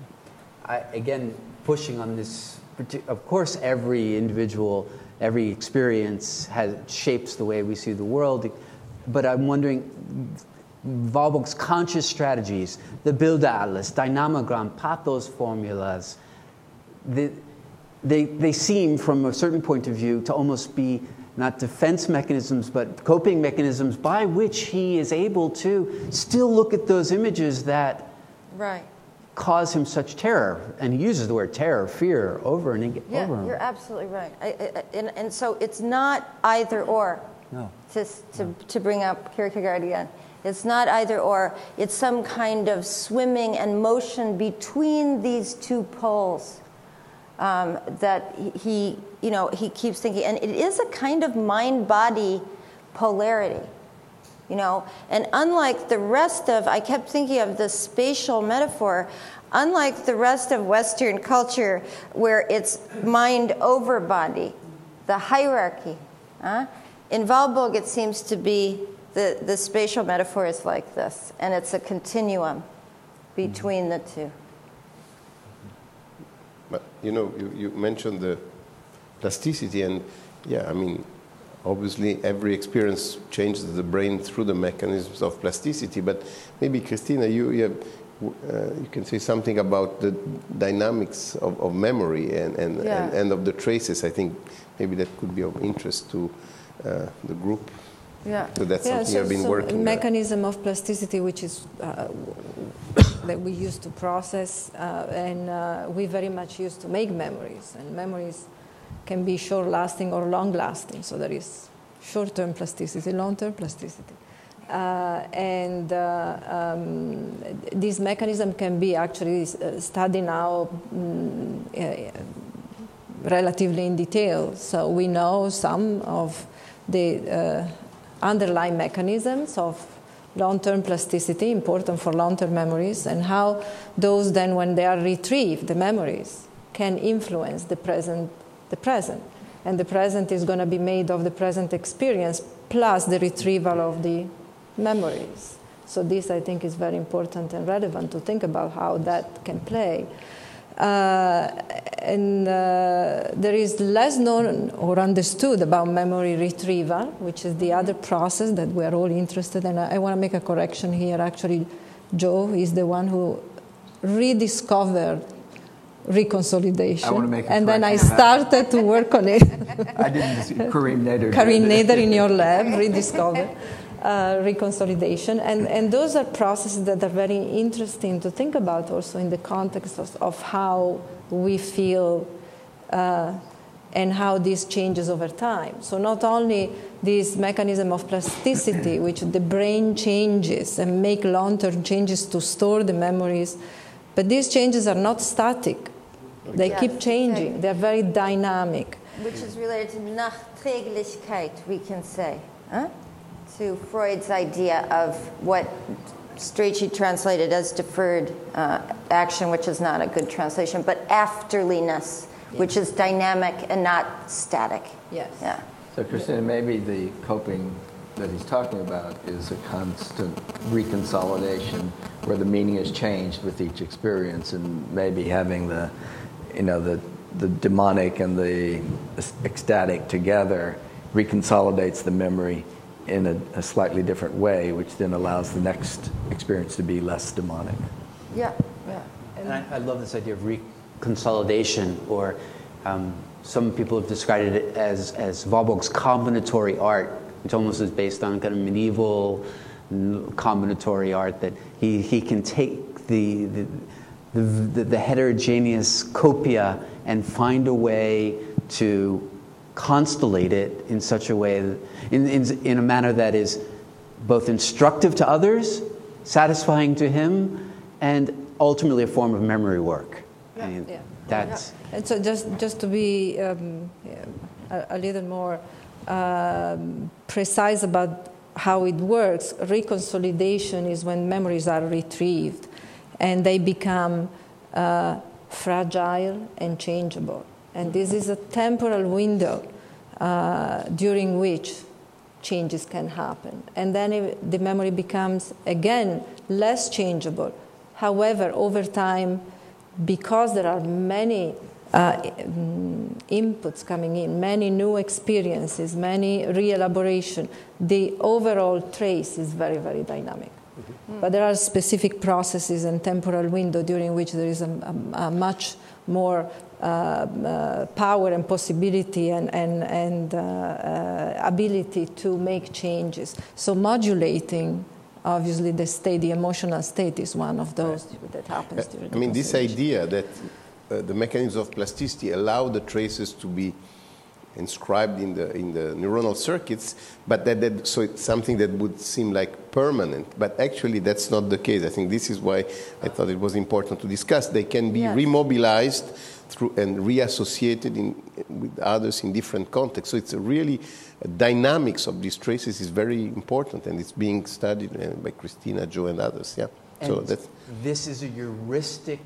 I, again, pushing on this, of course, every individual, every experience has, shapes the way we see the world, but I'm wondering, Warburg's conscious strategies, the Bilderatlas, dynamogram, pathos formulas, they, they, they seem, from a certain point of view, to almost be not defense mechanisms, but coping mechanisms by which he is able to still look at those images that right. cause him such terror. And he uses the word terror, fear, over and again. Yeah, over. You're absolutely right. I, I, and, and so it's not either or, no. to, to, no. to bring up Kierkegaard again. It's not either or. It's some kind of swimming and motion between these two poles um, that he, you know, he keeps thinking. And it is a kind of mind-body polarity, you know. And unlike the rest of, I kept thinking of the spatial metaphor, unlike the rest of Western culture where it's mind over body, the hierarchy, huh? In Warburg it seems to be The, the spatial metaphor is like this, and it's a continuum between the two. But, you know, you, you mentioned the plasticity, and, yeah, I mean, obviously every experience changes the brain through the mechanisms of plasticity, but maybe, Cristina, you, you, have, uh, you can say something about the dynamics of, of memory and, and, yeah. and, and of the traces. I think maybe that could be of interest to uh, the group. Yeah. So that's yeah, something so, I've been so working on. Mechanism of plasticity, which is uh, that we use to process, uh, and uh, we very much use to make memories. And memories can be short-lasting or long-lasting. So there is short-term plasticity, long-term plasticity. Uh, and uh, um, this mechanism can be actually studied now um, uh, relatively in detail. So we know some of the uh, underlying mechanisms of long-term plasticity, important for long-term memories, and how those then, when they are retrieved, the memories, can influence the present, the present. And the present is going to be made of the present experience plus the retrieval of the memories. So this, I think, is very important and relevant to think about how that can play. Uh, and uh, there is less known or understood about memory retrieval, which is the other process that we are all interested in. I, I want to make a correction here. Actually, Joe is the one who rediscovered reconsolidation. I want to make a and then I correction. started to work on it. I didn't see Kareem Nader. Kareem Nader in your lab rediscovered. Uh, reconsolidation, and, and those are processes that are very interesting to think about also in the context of, of how we feel uh, and how this changes over time. So not only this mechanism of plasticity, which the brain changes and make long-term changes to store the memories, but these changes are not static. They Yes, keep changing. exactly. They're very dynamic. Which is related to Nachträglichkeit, we can say, huh? To Freud's idea of what Strachey translated as deferred uh, action, which is not a good translation, but afterliness, yes. Which is dynamic and not static. Yes. Yeah. So, Cristina, maybe the coping that he's talking about is a constant reconsolidation where the meaning is changed with each experience, and maybe having the, you know, the the demonic and the ecstatic together reconsolidates the memory in a, a slightly different way, which then allows the next experience to be less demonic. Yeah, yeah. And I, I love this idea of reconsolidation, or um, some people have described it as, as Warburg's combinatory art, which almost is based on kind of medieval combinatory art, that he, he can take the, the, the, the heterogeneous copia and find a way to constellate it in such a way, that, in, in, in a manner that is both instructive to others, satisfying to him, and ultimately a form of memory work. Yeah, I mean, yeah. that's... Yeah. And so just, just to be um, a, a little more um, precise about how it works, reconsolidation is when memories are retrieved and they become uh, fragile and changeable. And this is a temporal window uh, during which changes can happen. And then it, the memory becomes, again, less changeable. However, over time, because there are many uh, inputs coming in, many new experiences, many re-elaboration, the overall trace is very, very dynamic. Mm-hmm. But there are specific processes and temporal window during which there is a, a, a much more uh, uh, power and possibility and, and, and uh, uh, ability to make changes. So modulating, obviously, the state, the emotional state is one of those right. that happens during I mean, this idea that uh, the mechanisms of plasticity allow the traces to be inscribed in the in the neuronal circuits, but that, that so it's something that would seem like permanent, but actually that's not the case. I think this is why I thought it was important to discuss. They can be yes. remobilized through and reassociated in, with others in different contexts. So it's a really uh, dynamics of these traces is very important, and it's being studied uh, by Cristina, Joe, and others. Yeah. And so that's this is a heuristic.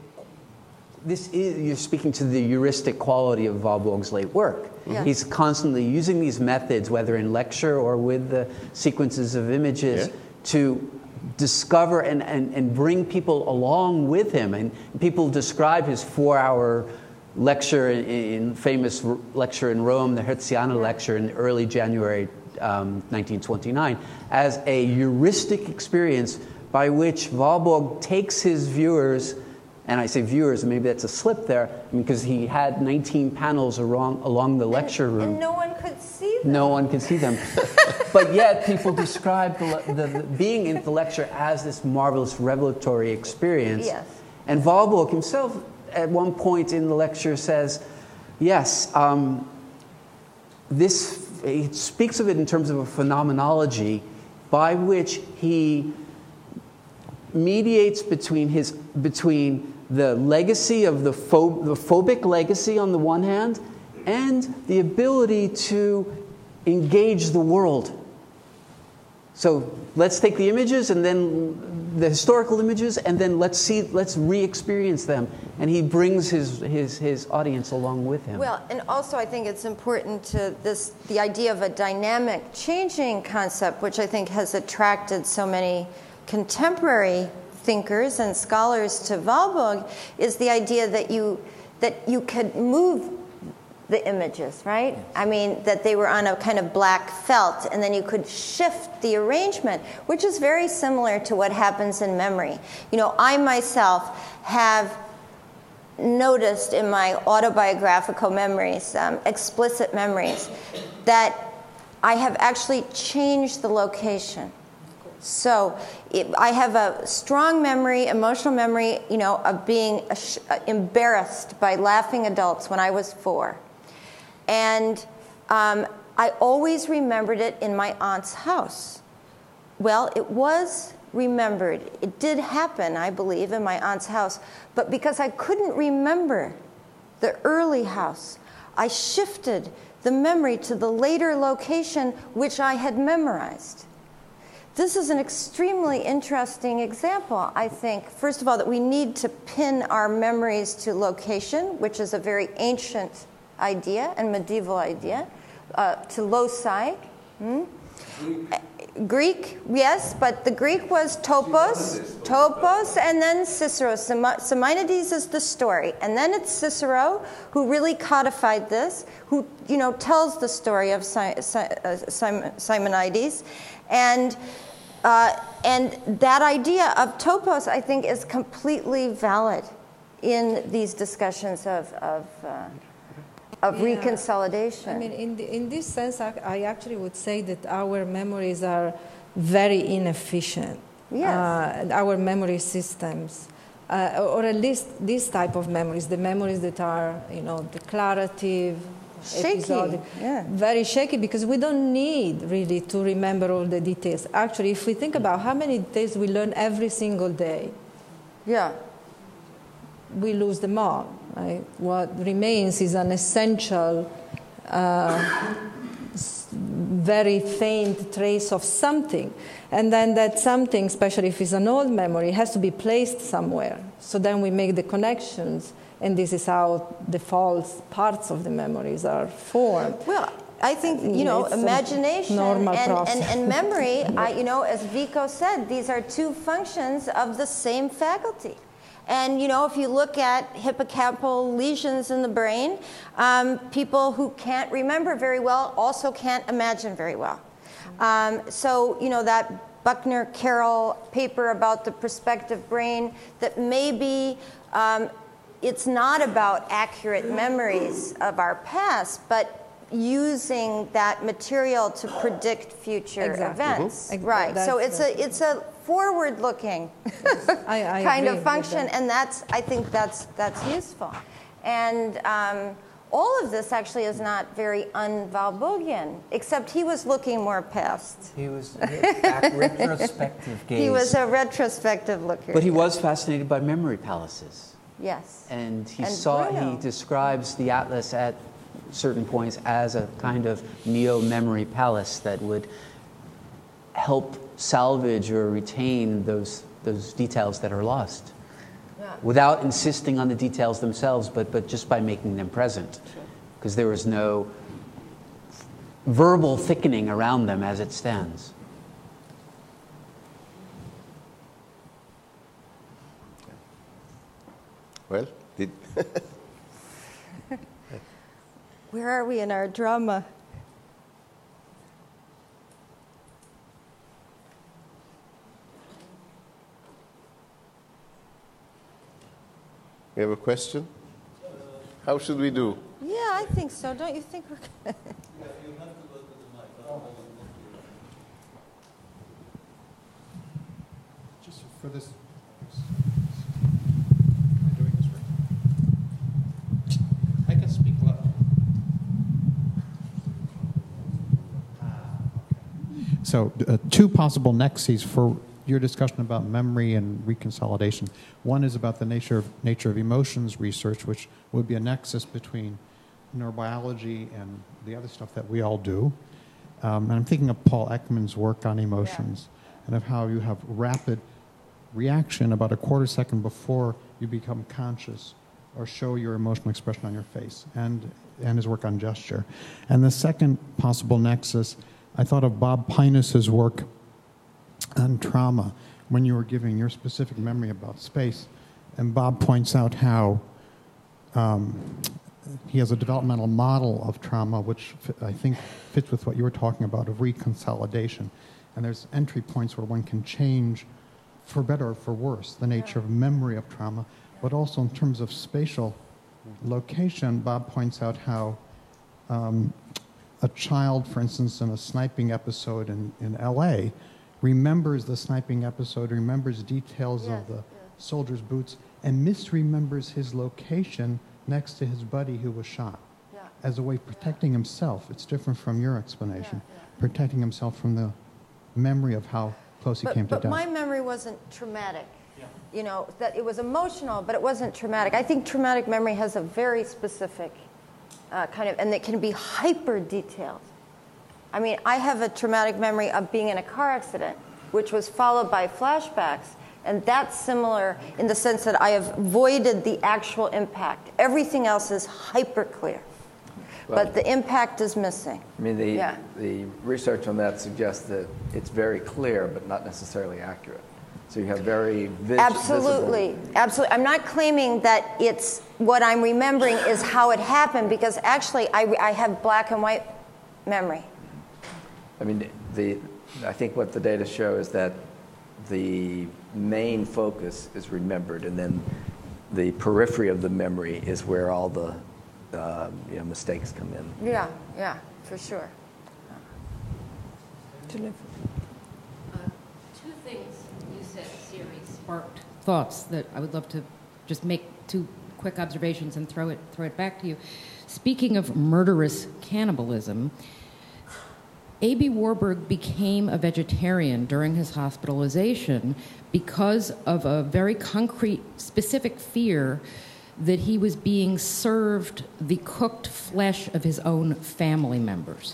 This is, you're speaking to the heuristic quality of Warburg's late work. Yeah. He's constantly using these methods, whether in lecture or with the sequences of images, yeah. to discover and, and, and bring people along with him. And people describe his four-hour lecture, in, in famous lecture in Rome, the Hertziana lecture in early January um, nineteen twenty-nine, as a heuristic experience by which Warburg takes his viewers. And I say viewers, maybe that's a slip there, because he had nineteen panels along, along the lecture and, room. And no one could see them. No one could see them. But yet people describe the, the, the being in the lecture as this marvelous revelatory experience. Yes. And Warburg himself, at one point in the lecture, says, Yes. Um, this, it speaks of it in terms of a phenomenology by which he mediates between, his, between the legacy of the, pho the phobic legacy on the one hand and the ability to engage the world. So let's take the images and then the historical images, and then let's see, let's re-experience them. And he brings his, his, his audience along with him. Well, and also I think it's important to this, the idea of a dynamic changing concept, which I think has attracted so many contemporary thinkers and scholars to Warburg, is the idea that you, that you could move the images, right? I mean, that they were on a kind of black felt, and then you could shift the arrangement, which is very similar to what happens in memory. You know, I myself have noticed in my autobiographical memories, um, explicit memories, that I have actually changed the location. So it, I have a strong memory, emotional memory, you know, of being embarrassed by laughing adults when I was four. And um, I always remembered it in my aunt's house. Well, it was remembered. It did happen, I believe, in my aunt's house. But because I couldn't remember the early house, I shifted the memory to the later location, which I had memorized. This is an extremely interesting example, I think. First of all, that we need to pin our memories to location, which is a very ancient idea and medieval idea, uh, to loci. Hmm? Greek. Greek, yes, but the Greek was topos, topos, and then Cicero. Simonides is the story, and then it's Cicero who really codified this, who you know tells the story of Simonides, and uh, and that idea of topos, I think, is completely valid in these discussions of. of uh, of yeah. reconsolidation. I mean, in, the, in this sense, I, I actually would say that our memories are very inefficient. Yes. Uh, our memory systems, uh, or at least this type of memories, the memories that are, you know, declarative, shaky, episodic, yeah. very shaky, because we don't need really to remember all the details. Actually, if we think about how many details we learn every single day, yeah, we lose them all. Right? What remains is an essential, uh, very faint trace of something. And then that something, especially if it's an old memory, has to be placed somewhere. So then we make the connections, and this is how the false parts of the memories are formed. Well, I think, you know, it's imagination and, and, and memory, I, you know, as Vico said, these are two functions of the same faculty. And, you know, if you look at hippocampal lesions in the brain, um, people who can't remember very well also can't imagine very well. Um, so, you know, that Buckner-Carroll paper about the perspective brain, that maybe um, it's not about accurate memories of our past, but using that material to predict future exactly. events. Mm-hmm. Right. That's so it's a it's a forward-looking I, I kind of function, and that's I think that's that's useful. And um, all of this actually is not very un-Warburgian, except he was looking more past. He was back retrospective gaze. He was a retrospective looker. But he was fascinated by memory palaces. Yes. And he and saw Bruno. he describes the atlas at certain points as a kind of neo-memory palace that would help salvage or retain those those details that are lost, yeah. without insisting on the details themselves, but but just by making them present, because there is no verbal thickening around them as it stands. Well, did where are we in our drama? we have a question? How should we do? Yeah, I think so. Don't you think we're good? Yeah, you have to go to the mic. I'll Just for this. Am I doing this right? I can speak loud. so uh, two possible nexes for your discussion about memory and reconsolidation. One is about the nature of, nature of emotions research, which would be a nexus between neurobiology and the other stuff that we all do. Um, and I'm thinking of Paul Ekman's work on emotions, yeah. and of how you have rapid reaction about a quarter second before you become conscious or show your emotional expression on your face, and, and his work on gesture. And the second possible nexus, I thought of Bob Pinus's work on trauma, when you were giving your specific memory about space. And Bob points out how um, he has a developmental model of trauma, which I think fits with what you were talking about, of reconsolidation. And there's entry points where one can change, for better or for worse, the nature of memory of trauma. But also in terms of spatial location, Bob points out how um, a child, for instance, in a sniping episode in, in L A, remembers the sniping episode, remembers details yes, of the yes. soldier's boots, and misremembers his location next to his buddy who was shot, yeah. as a way of protecting yeah. himself. It's different from your explanation, yeah, yeah. protecting himself from the memory of how close he but, came to but death. But my memory wasn't traumatic. Yeah. You know, that it was emotional, but it wasn't traumatic. I think traumatic memory has a very specific uh, kind of, and it can be hyper detailed. I mean, I have a traumatic memory of being in a car accident, which was followed by flashbacks, and that's similar in the sense that I have avoided the actual impact. Everything else is hyper clear, well, but the impact is missing. I mean, the, yeah. the research on that suggests that it's very clear, but not necessarily accurate. So you have very vis Absolutely, visible. absolutely. I'm not claiming that it's what I'm remembering is how it happened, because actually I, I have black and white memory. I mean, the, I think what the data show is that the main focus is remembered, and then the periphery of the memory is where all the uh, you know, mistakes come in. Yeah, yeah, for sure. Uh, two things you said, Siri, sparked thoughts that I would love to just make two quick observations and throw it, throw it back to you. Speaking of murderous cannibalism, A B Warburg became a vegetarian during his hospitalization because of a very concrete, specific fear that he was being served the cooked flesh of his own family members.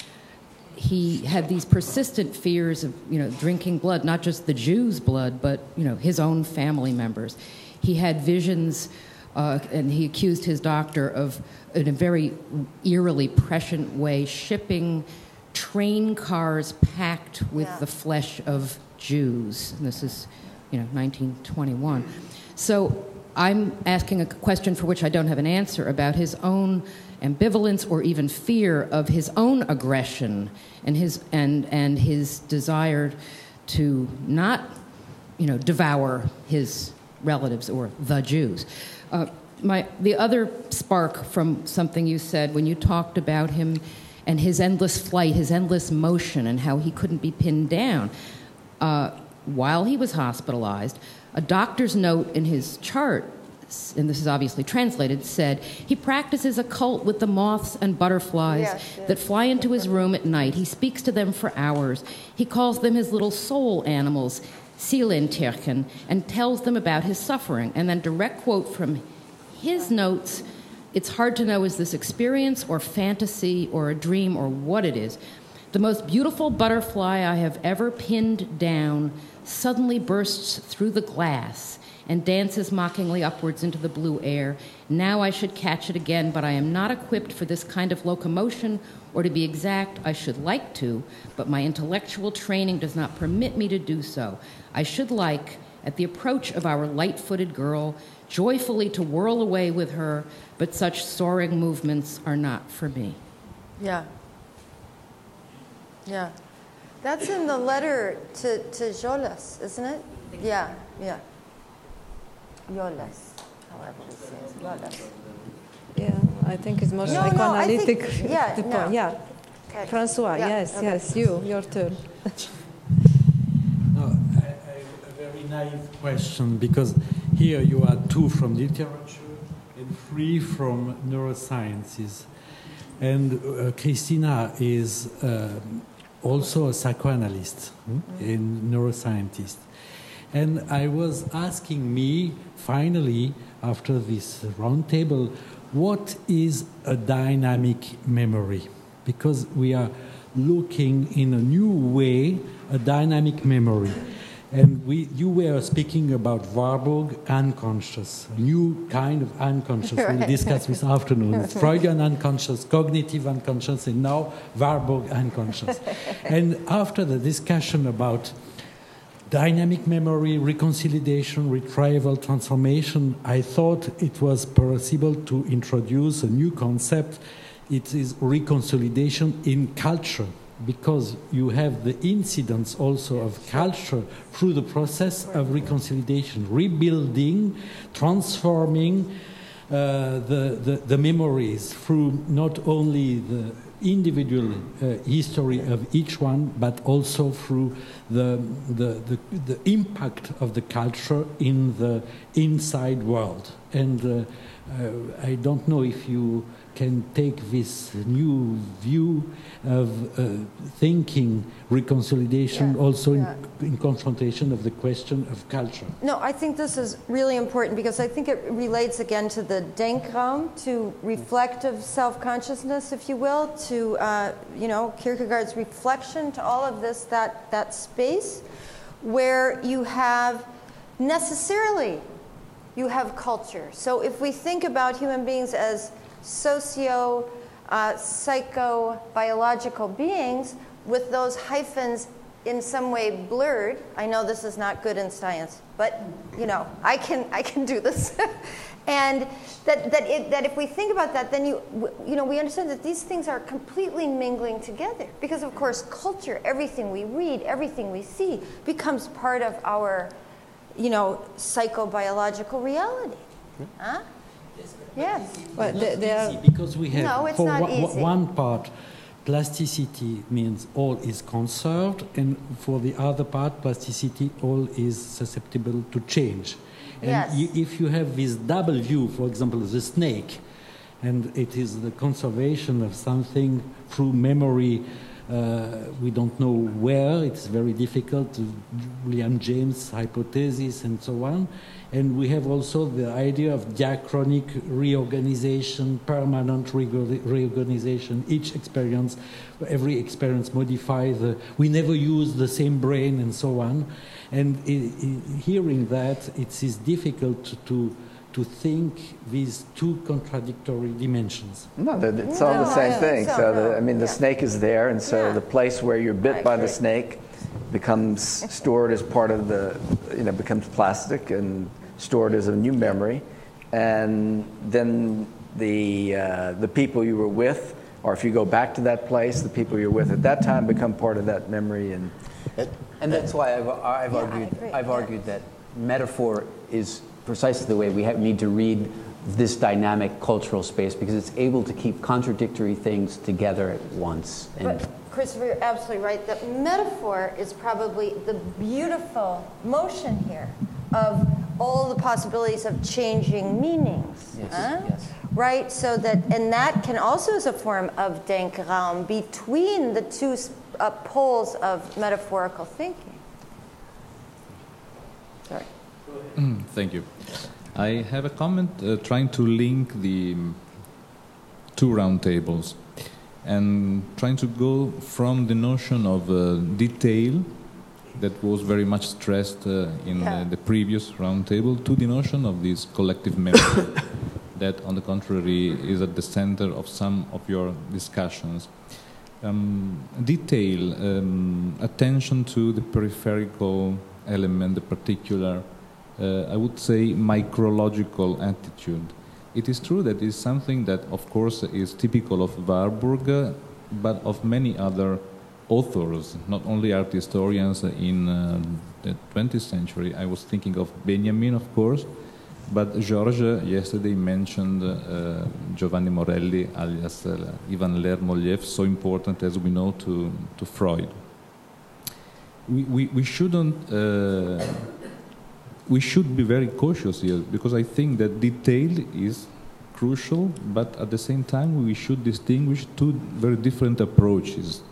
He had these persistent fears of, you know, drinking blood, not just the Jews' blood, but, you know, his own family members. He had visions, uh, and he accused his doctor of, in a very eerily prescient way, shipping train cars packed with yeah. the flesh of Jews. And this is, you know, nineteen twenty-one. So I'm asking a question for which I don't have an answer about his own ambivalence or even fear of his own aggression and his and and his desire to not, you know, devour his relatives or the Jews. Uh, my the other spark from something you said when you talked about him and his endless flight, his endless motion, and how he couldn't be pinned down. Uh, while he was hospitalized, a doctor's note in his chart, and this is obviously translated, said, he practices a cult with the moths and butterflies yes, yes. that fly into his room at night. He speaks to them for hours. He calls them his little soul animals, Seelentierchen, and tells them about his suffering. And then direct quote from his notes, it's hard to know, is this experience or fantasy or a dream or what it is. The most beautiful butterfly I have ever pinned down suddenly bursts through the glass and dances mockingly upwards into the blue air. Now I should catch it again, but I am not equipped for this kind of locomotion, or to be exact, I should like to, but my intellectual training does not permit me to do so. I should like, at the approach of our light-footed girl, joyfully to whirl away with her, but such soaring movements are not for me. Yeah. Yeah. That's in the letter to, to Jolas, isn't it? Yeah, yeah. Jolas, however it says. Jolas. Yeah, I think it's more no, psychoanalytic. No, think, yeah, no. yeah. Okay. Francois, yeah, yes, okay. yes, you, your turn. No, I, I, a very naive question, because here you are two from literature and three from neurosciences. And uh, Cristina is uh, also a psychoanalyst hmm, and neuroscientist. And I was asking me, finally, after this roundtable, what is a dynamic memory? Because we are looking in a new way, a dynamic memory. And we, you were speaking about Warburg unconscious, a new kind of unconscious right. We'll discuss this afternoon. It's Freudian unconscious, cognitive unconscious, and now Warburg unconscious. And after the discussion about dynamic memory, reconciliation, retrieval, transformation, I thought it was possible to introduce a new concept. It is reconsolidation in culture, because you have the incidence also of culture through the process of reconciliation, rebuilding, transforming uh, the, the, the memories through not only the individual uh, history of each one, but also through the, the, the, the impact of the culture in the inside world. And uh, uh, I don't know if you can take this new view of uh, thinking reconciliation yeah, also yeah. In, in confrontation of the question of culture. No, I think this is really important because I think it relates again to the Denkraum, to reflective self-consciousness, if you will, to uh, you know, Kierkegaard's reflection, to all of this, that, that space where you have necessarily, you have culture. So if we think about human beings as socio, uh, psycho-biological beings with those hyphens in some way blurred. I know this is not good in science, but you know, I can I can do this. And that that it, that if we think about that, then you you know we understand that these things are completely mingling together, because of course culture, everything we read, everything we see, becomes part of our you know psychobiological reality. Huh? Yes. Well, they, they are because we have no, it's for not one, easy. one part, plasticity means all is conserved, and for the other part, plasticity, all is susceptible to change. And yes. you, if you have this double view, for example, the snake, and it is the conservation of something through memory, uh, we don't know where, it's very difficult, William James' hypothesis and so on. And we have also the idea of diachronic reorganization, permanent reorganization, each experience, every experience modifies, the, we never use the same brain and so on. And it, it, hearing that, it is difficult to, to think these two contradictory dimensions. No, it's all the same thing. So, the, I mean, the yeah. snake is there, and so yeah. the place where you're bit by the snake becomes stored as part of the, you know, becomes plastic and stored as a new memory, and then the uh, the people you were with, or if you go back to that place, the people you're with at that time become part of that memory. And and that's why I've, I've yeah, argued agree, I've yeah. argued that metaphor is precisely the way we have, need to read this dynamic cultural space, because it's able to keep contradictory things together at once. And But Christopher, you're absolutely right. That metaphor is probably the beautiful motion here of all the possibilities of changing meanings. Yes, huh? yes. Right? So that, and that can also is a form of Denkraum between the two uh, poles of metaphorical thinking. Sorry. Mm, thank you. I have a comment uh, trying to link the um, two roundtables and trying to go from the notion of uh, detail that was very much stressed uh, in yeah. uh, the previous roundtable to the notion of this collective memory that, on the contrary, is at the center of some of your discussions. Um, detail, um, attention to the peripheral element, the particular, uh, I would say, micrological attitude. It is true that it is something that, of course, is typical of Warburg, uh, but of many other authors, not only art historians in uh, the twentieth century. I was thinking of Benjamin, of course, but Georges yesterday mentioned uh, Giovanni Morelli, alias uh, Ivan Lermoliev, so important, as we know, to, to Freud. We, we, we shouldn't, uh, we should be very cautious here, because I think that detail is crucial, but at the same time we should distinguish two very different approaches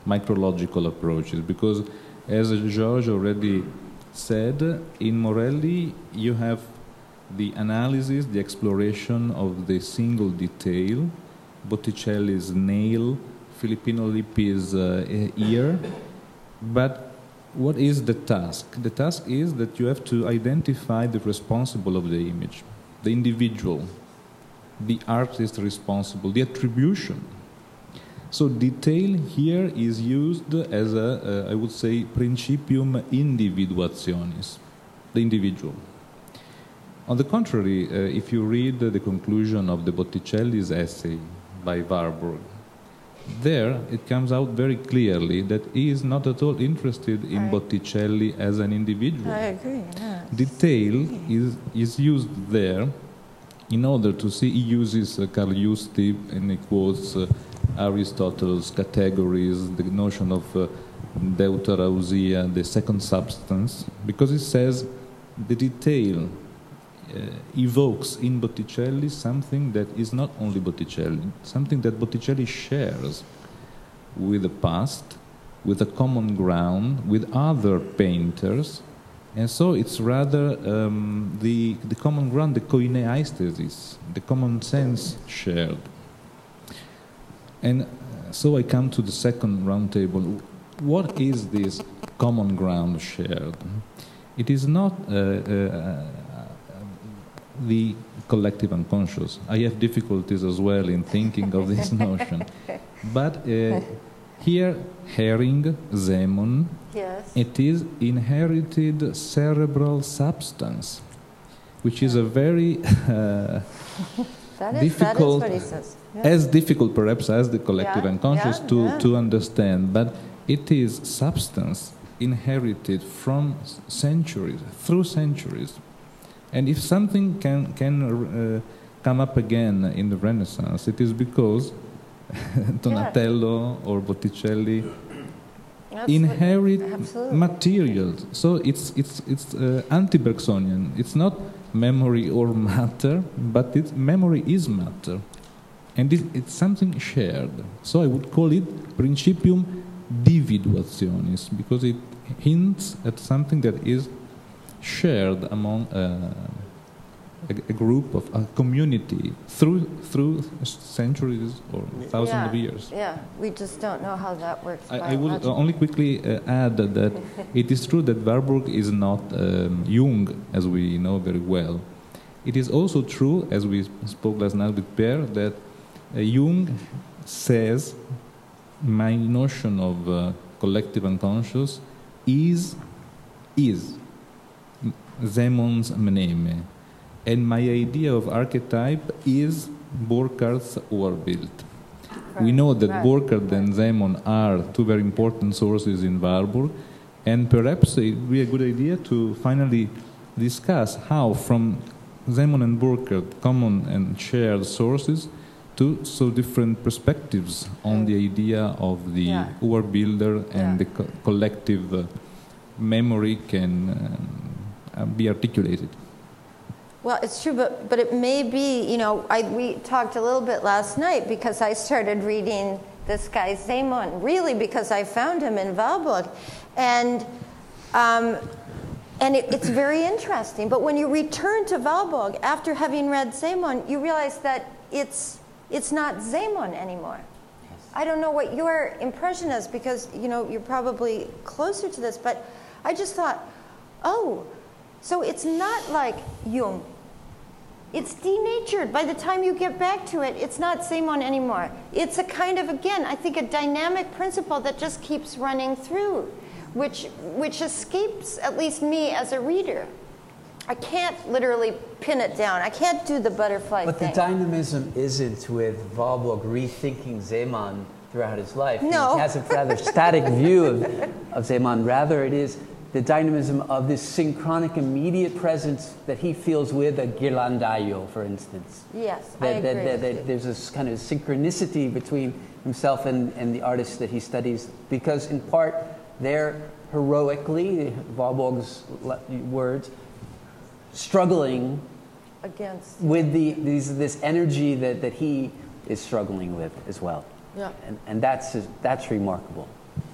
micrological approaches, because as George already said, in Morelli you have the analysis, the exploration of the single detail, Botticelli's nail, Filippino Lippi's uh, ear, but what is the task? The task is that you have to identify the responsible of the image, the individual, the artist responsible, the attribution. So detail here is used as a, uh, I would say, principium individuationis, the individual. On the contrary, uh, if you read uh, the conclusion of the Botticelli's essay by Warburg, there it comes out very clearly that he is not at all interested in I, Botticelli as an individual. I agree. Yeah. Detail is, is used there in order to see, he uses uh, Carl Justi and he quotes uh, Aristotle's categories, the notion of uh, deuterausia, the second substance, because it says the detail uh, evokes in Botticelli something that is not only Botticelli, something that Botticelli shares with the past, with a common ground, with other painters, and so it's rather um, the, the common ground, the koineaesthesis, the common sense shared. And so I come to the second roundtable. What is this common ground shared? It is not uh, uh, the collective unconscious. I have difficulties as well in thinking of this notion. But uh, here, Hering, Zemon, yes. It is inherited cerebral substance, which is a very uh, that is, difficult, that is what he says. Yeah. as difficult perhaps as the collective Yeah, unconscious yeah, to, yeah. to understand, but it is substance inherited from centuries, through centuries. And if something can, can uh, come up again in the Renaissance, it is because Donatello or Botticelli Absolutely. inherit Absolutely. materials. So it's, it's, it's uh, anti-Bergsonian. It's not memory or matter, but it's, memory is matter. And it, it's something shared. So I would call it principium dividuationis, because it hints at something that is shared among uh, a, a group of a community through through centuries or thousands yeah, of years. Yeah, we just don't know how that works. I, I would uh, only quickly uh, add that it is true that Warburg is not um, Jung, as we know very well. It is also true, as we spoke last night with Pierre, that uh, Jung says my notion of uh, collective unconscious is is Zemon's mneme, and my idea of archetype is Burckhardt's Urbild. Right. We know that right. Burckhardt and Zemon are two very important sources in Warburg, and perhaps it would be a good idea to finally discuss how from Zemon and Burckhardt, common and shared sources, to so different perspectives on mm. the idea of the yeah. Urbilder and yeah. the co collective uh, memory can uh, be articulated. Well, it's true, but, but it may be, you know, I, we talked a little bit last night because I started reading this guy Zemon, really because I found him in Warburg. And, um, and it, it's very interesting. But when you return to Warburg after having read Zemon, you realize that it's, it's not Zemon anymore. Yes. I don't know what your impression is because, you know, you're probably closer to this, but I just thought, oh, so it's not like Jung. It's denatured. By the time you get back to it, it's not Zemon anymore. It's a kind of, again, I think a dynamic principle that just keeps running through, which, which escapes at least me as a reader. I can't literally pin it down. I can't do the butterfly but thing. But the dynamism isn't with Warburg rethinking Zemon throughout his life. No. He has a rather static view of, of Zemon. Rather, it is the dynamism of this synchronic immediate presence that he feels with a Ghirlandaio, for instance. Yes, that, I agree. That, that, that there's this kind of synchronicity between himself and, and the artists that he studies, because in part they're heroically, Warburg's words, struggling against with the, these, this energy that, that he is struggling with as well. Yeah. And, and that's, that's remarkable.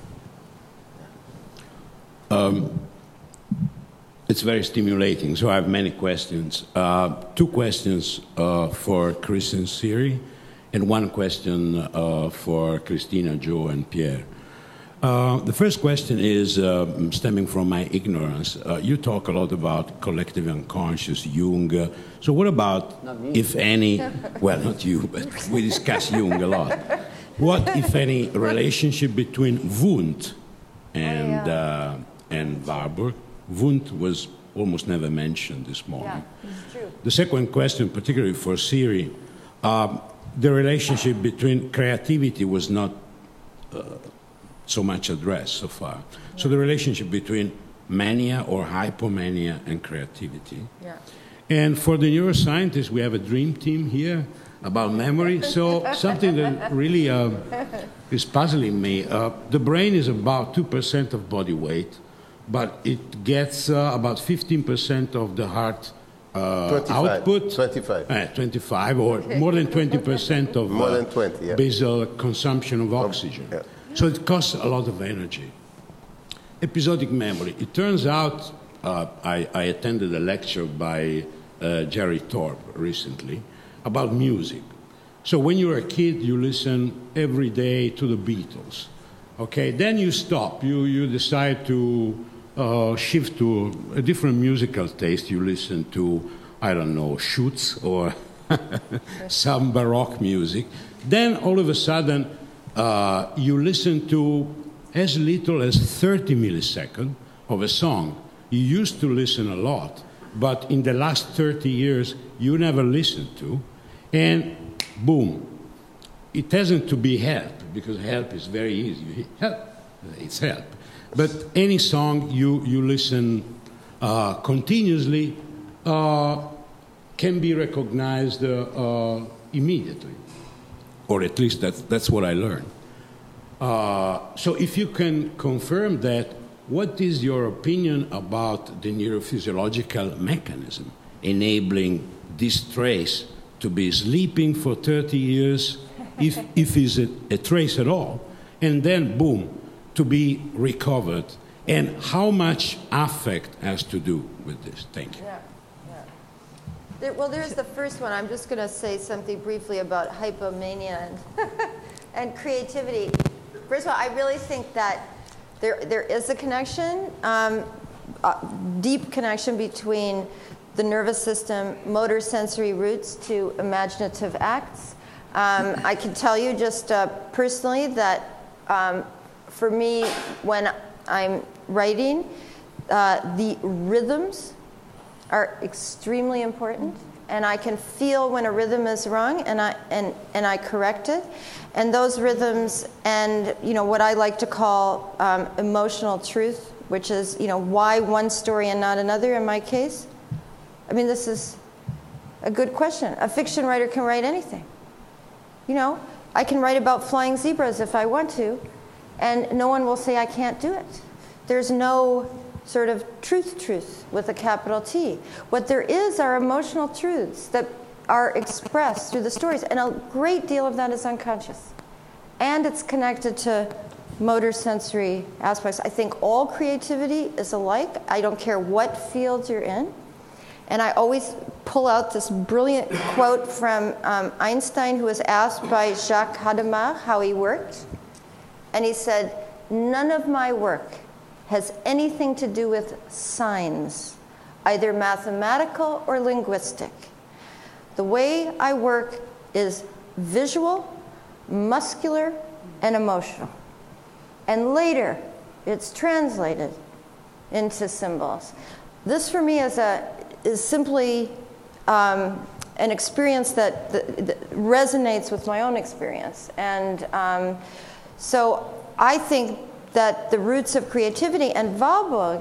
Um, it's very stimulating, so I have many questions. Uh, two questions uh, for Chris and Siri, and one question uh, for Cristina, Joe, and Pierre. Uh, the first question is uh, stemming from my ignorance. Uh, you talk a lot about collective unconscious, Jung. Uh, so what about, if any, well, not you, but we discuss Jung a lot. What, if any, relationship between Wundt and, uh, and Warburg? Wundt was almost never mentioned this morning. Yeah, it's true. The second question, particularly for Siri, uh, the relationship between creativity was not uh, so much addressed so far. Yeah. So the relationship between mania or hypomania and creativity. Yeah. And for the neuroscientists, we have a dream team here about memory. So something that really uh, is puzzling me. Uh, the brain is about two percent of body weight, but it gets uh, about fifteen percent of the heart uh, output. twenty-five. Uh, twenty-five, or okay. more than twenty percent of more uh, than twenty, yeah. basal consumption of oxygen. Yeah. So it costs a lot of energy. Episodic memory. It turns out, uh, I, I attended a lecture by uh, Jerry Thorpe recently about music. So when you're a kid, you listen every day to the Beatles. Okay, then you stop. You, you decide to uh, shift to a different musical taste. You listen to, I don't know, Schutz or some Baroque music. Then all of a sudden, Uh, you listen to as little as thirty milliseconds of a song. You used to listen a lot, but in the last thirty years, you never listened to, and boom. It hasn't to be help, because help is very easy. Help, it's help. But any song you, you listen uh, continuously uh, can be recognized uh, uh, immediately. Or at least that's, that's what I learned. Uh, so if you can confirm that, what is your opinion about the neurophysiological mechanism enabling this trace to be sleeping for thirty years, if, if it's a, a trace at all, and then, boom, to be recovered? And how much affect has to do with this? Thank you. Yeah. There, well, there's the first one. I'm just going to say something briefly about hypomania and, and creativity. First of all, I really think that there, there is a connection, um, a deep connection between the nervous system, motor sensory roots to imaginative acts. Um, I can tell you just uh, personally that um, for me, when I'm writing, uh, the rhythms are extremely important, and I can feel when a rhythm is wrong, and I and and I correct it. And those rhythms, and you know what I like to call um, emotional truth, which is you know why one story and not another in my case. I mean, this is a good question. A fiction writer can write anything. You know, I can write about flying zebras if I want to, and no one will say I can't do it. There's no sort of truth truth with a capital T. What there is are emotional truths that are expressed through the stories, and a great deal of that is unconscious. And it's connected to motor sensory aspects. I think all creativity is alike. I don't care what field you're in. And I always pull out this brilliant quote from um, Einstein, who was asked by Jacques Hadamard how he worked. And he said, "None of my work has anything to do with signs, either mathematical or linguistic. The way I work is visual, muscular, and emotional. And later, it's translated into symbols." This, for me, is, a, is simply um, an experience that, that, that resonates with my own experience. And um, so I think that the roots of creativity, and Warburg,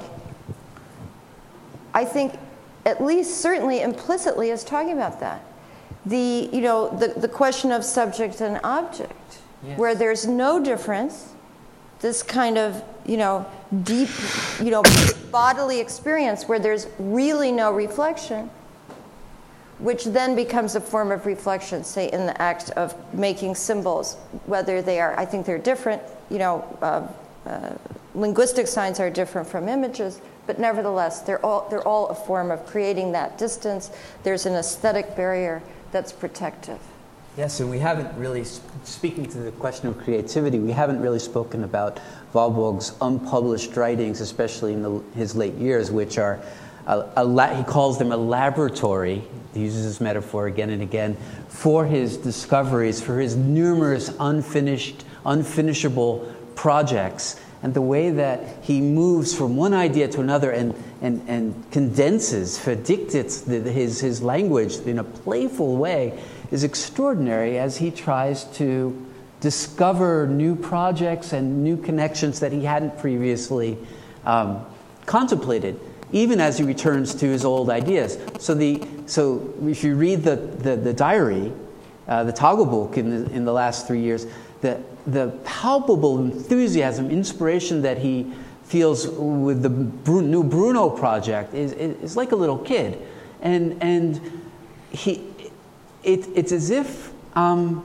I think, at least certainly implicitly, is talking about that. The, you know, the, the question of subject and object, yes. Where there's no difference, this kind of, you know, deep, you know, bodily experience where there's really no reflection, which then becomes a form of reflection, say, in the act of making symbols, whether they are, I think they're different, you know, uh, Uh, linguistic signs are different from images, but nevertheless, they're all, they're all a form of creating that distance. There's an aesthetic barrier that's protective. Yes, and we haven't really, speaking to the question of creativity, we haven't really spoken about Warburg's unpublished writings, especially in the, his late years, which are, a, a, he calls them a laboratory, he uses this metaphor again and again, for his discoveries, for his numerous unfinished, unfinishable projects, and the way that he moves from one idea to another and, and, and condenses, verdictates the, his, his language in a playful way is extraordinary as he tries to discover new projects and new connections that he hadn't previously um, contemplated, even as he returns to his old ideas. So, the, so if you read the, the, the diary, uh, the Tagebuch in the, in the last three years, the, the palpable enthusiasm, inspiration that he feels with the Bru- new Bruno project is, is, is like a little kid. And, and he... It, it's as if um,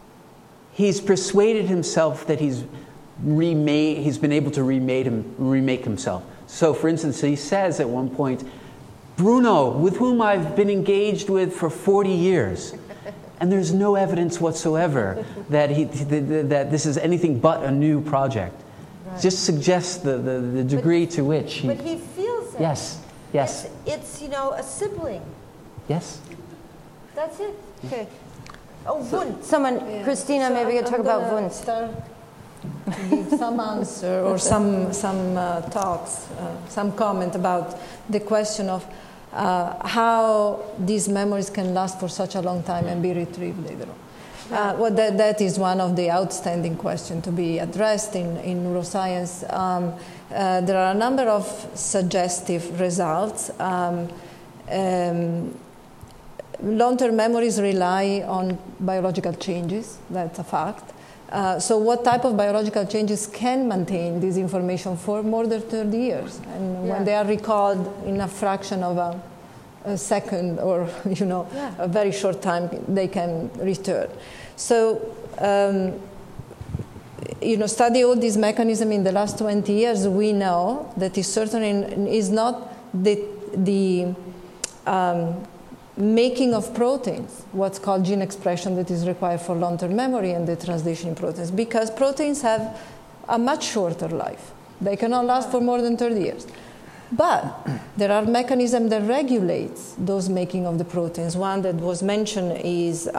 he's persuaded himself that he's remade, he's been able to remade him, remake himself. So, for instance, he says at one point, Bruno, with whom I've been engaged with for forty years, and there's no evidence whatsoever that, he, that this is anything but a new project. Right. Just suggests the, the, the degree but, to which he... But he feels it. Yes, yes. It's, it's you know, a sibling. Yes. That's it. Okay. Oh, Wundt. Someone, Yeah. Cristina, So maybe you I'm could talk about gonna Wundt. Start to give some answer or some some uh, thoughts, uh, some comment about the question of uh, how these memories can last for such a long time and be retrieved later on. Uh, well, that, that is one of the outstanding questions to be addressed in, in neuroscience. Um, uh, there are a number of suggestive results. Um, um, Long-term memories rely on biological changes, that's a fact. Uh, so what type of biological changes can maintain this information for more than thirty years? And yeah. when they are recalled in a fraction of a, a second or, you know, yeah. a very short time, they can return. So, um, you know, study all these mechanisms in the last twenty years, we know that is certainly is not the, the um, making of proteins, what's called gene expression that is required for long-term memory and the translation in proteins, because proteins have a much shorter life. They cannot last for more than thirty years. But there are mechanisms that regulate those making of the proteins. One that was mentioned is, uh,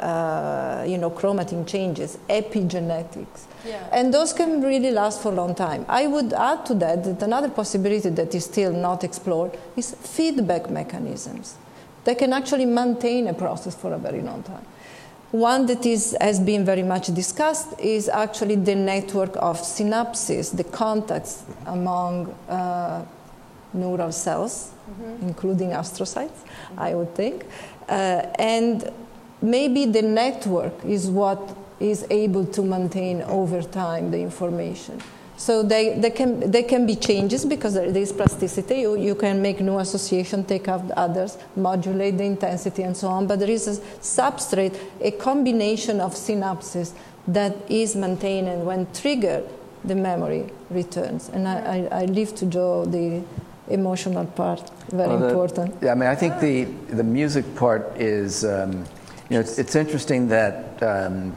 uh, you know, chromatin changes, epigenetics. Yeah. And those can really last for a long time. I would add to that that another possibility that is still not explored is feedback mechanisms. They can actually maintain a process for a very long time. One that is, has been very much discussed is actually the network of synapses, the contacts among uh, neural cells, mm-hmm. including astrocytes, mm-hmm. I would think. Uh, and maybe the network is what is able to maintain over time the information. So they, they, can, they can be changes because there is plasticity. You, you can make new association, take out others, modulate the intensity and so on. But there is a substrate, a combination of synapses that is maintained, and when triggered, the memory returns. And I, I, I leave to Joe the emotional part, very well, the, important. Yeah, I mean, I think the, the music part is, um, you know, it's, it's interesting that um,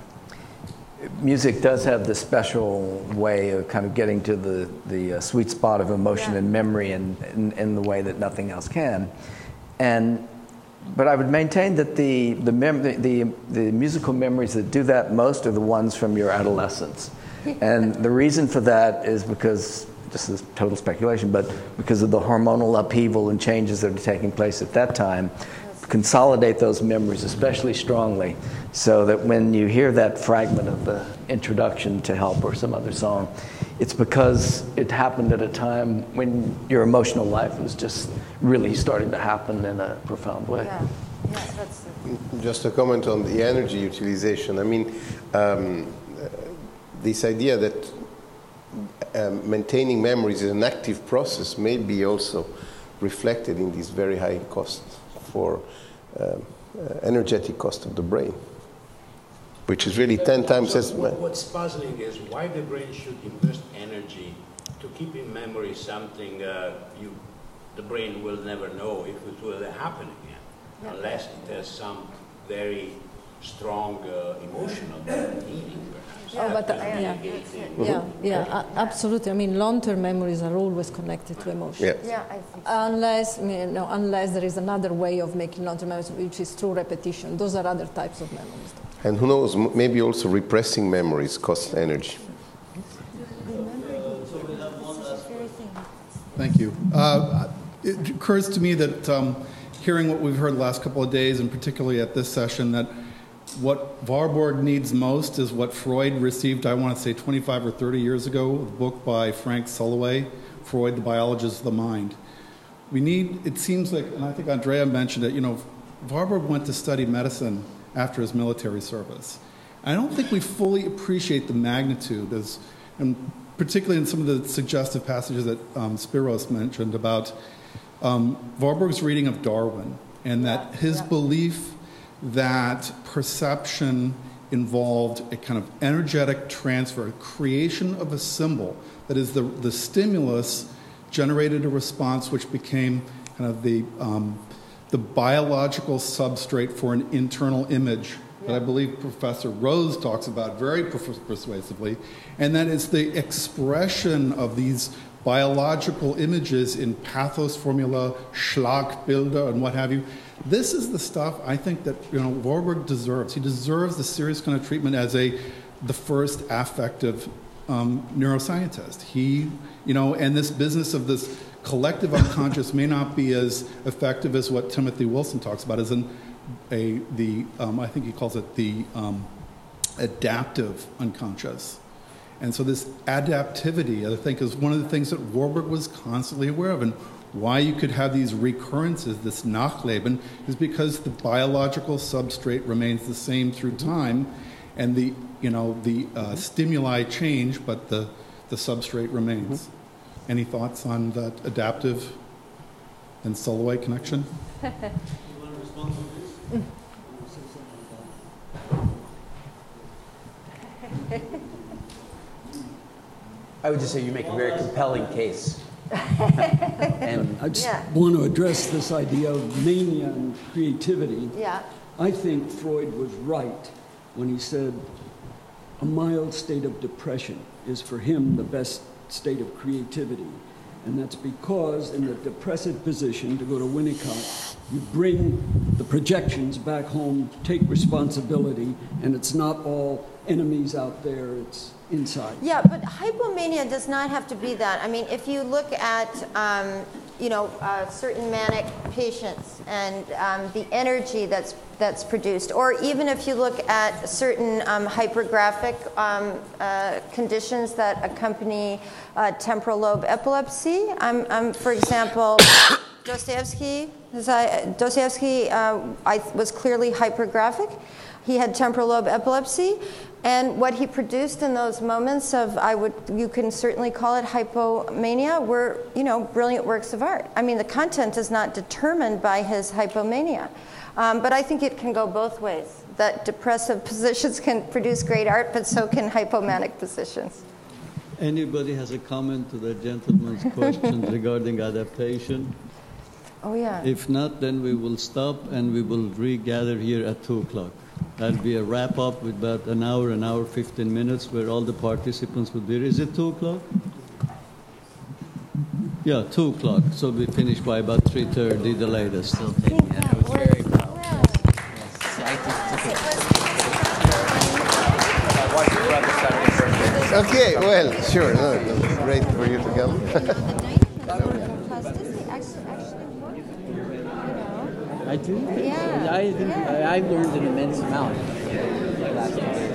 music does have this special way of kind of getting to the, the uh, sweet spot of emotion yeah. and memory in, in, in the way that nothing else can. And, but I would maintain that the, the, mem the, the, the musical memories that do that most are the ones from your adolescence. And the reason for that is because, this is total speculation, but because of the hormonal upheaval and changes that are taking place at that time, consolidate those memories especially strongly, so that when you hear that fragment of the introduction to Help or some other song, it's because it happened at a time when your emotional life was just really starting to happen in a profound way. Yeah. Yeah, that's just a comment on the energy utilization. I mean, um, this idea that um, maintaining memories is an active process may be also reflected in these very high costs for uh, uh, energetic cost of the brain, which is really ten times so as much. What's puzzling is why the brain should invest energy to keep in memory something uh, you, the brain will never know if it will happen again, yeah. unless it has some very strong uh, emotional meaning, perhaps. Yeah, but, uh, yeah, mm-hmm. yeah, yeah, uh, absolutely. I mean, long-term memories are always connected to emotion. Yeah, yeah I think so. Unless, you know, unless there is another way of making long-term memories, which is through repetition. Those are other types of memories. and who knows, m maybe also repressing memories costs energy. Thank you. Uh, it occurs to me that um, hearing what we've heard the last couple of days, and particularly at this session, that what Warburg needs most is what Freud received, I want to say twenty-five or thirty years ago, a book by Frank Soloway, Freud, the Biologist of the Mind. We need, it seems like, and I think Andrea mentioned it, you know, Warburg went to study medicine after his military service. I don't think we fully appreciate the magnitude, as, and particularly in some of the suggestive passages that um, Spiros mentioned about um, Warburg's reading of Darwin, and that his yeah. belief that perception involved a kind of energetic transfer, creation of a symbol, that is the, the stimulus generated a response which became kind of the, um, the biological substrate for an internal image yeah. that I believe Professor Rose talks about very persuasively, and that is the expression of these biological images in pathos formula, Schlagbilder, and what have you. This is the stuff I think that, you know, Warburg deserves. He deserves the serious kind of treatment as a the first affective um, neuroscientist. He, you know, and this business of this collective unconscious may not be as effective as what Timothy Wilson talks about as an a the um, I think he calls it the um, adaptive unconscious. And so this adaptivity, I think, is one of the things that Warburg was constantly aware of. And why you could have these recurrences, this Nachleben, is because the biological substrate remains the same through time, and the, you know, the uh, stimuli change, but the, the substrate remains. Mm-hmm. Any thoughts on that adaptive and Soloway connection? You want to respond to this? I would just say you make a very compelling case. And I just yeah. want to address this idea of mania and creativity. Yeah. I think Freud was right when he said a mild state of depression is for him the best state of creativity. And that's because in the depressive position, to go to Winnicott, you bring the projections back home, take responsibility, and it's not all enemies out there, it's inside. Yeah, but hypomania does not have to be that. I mean, if you look at, um, you know, uh, certain manic patients and um, the energy that's that's produced, or even if you look at certain um, hypergraphic um, uh, conditions that accompany uh, temporal lobe epilepsy. Um, um, for example, Dostoevsky, Dostoevsky uh, I, was clearly hypergraphic. He had temporal lobe epilepsy. And what he produced in those moments of, I would, you can certainly call it hypomania, were, you know, brilliant works of art. I mean, the content is not determined by his hypomania. Um, but I think it can go both ways. That depressive positions can produce great art, but so can hypomanic positions. Anybody has a comment to the gentleman's question regarding adaptation? Oh, yeah. If not, then we will stop and we will regather here at two o'clock. That'll be a wrap-up with about an hour, an hour, fifteen minutes, where all the participants will be. Is it two o'clock? Yeah, two o'clock. So we finish by about three thirty, the latest. Still taking it. I was very proud. Yes. I just took it. Okay, well, sure. No, it was great for you to come. Neuroplasticity actually, actually works, you know. I do? Yeah. I think yeah. I've learned an immense amount.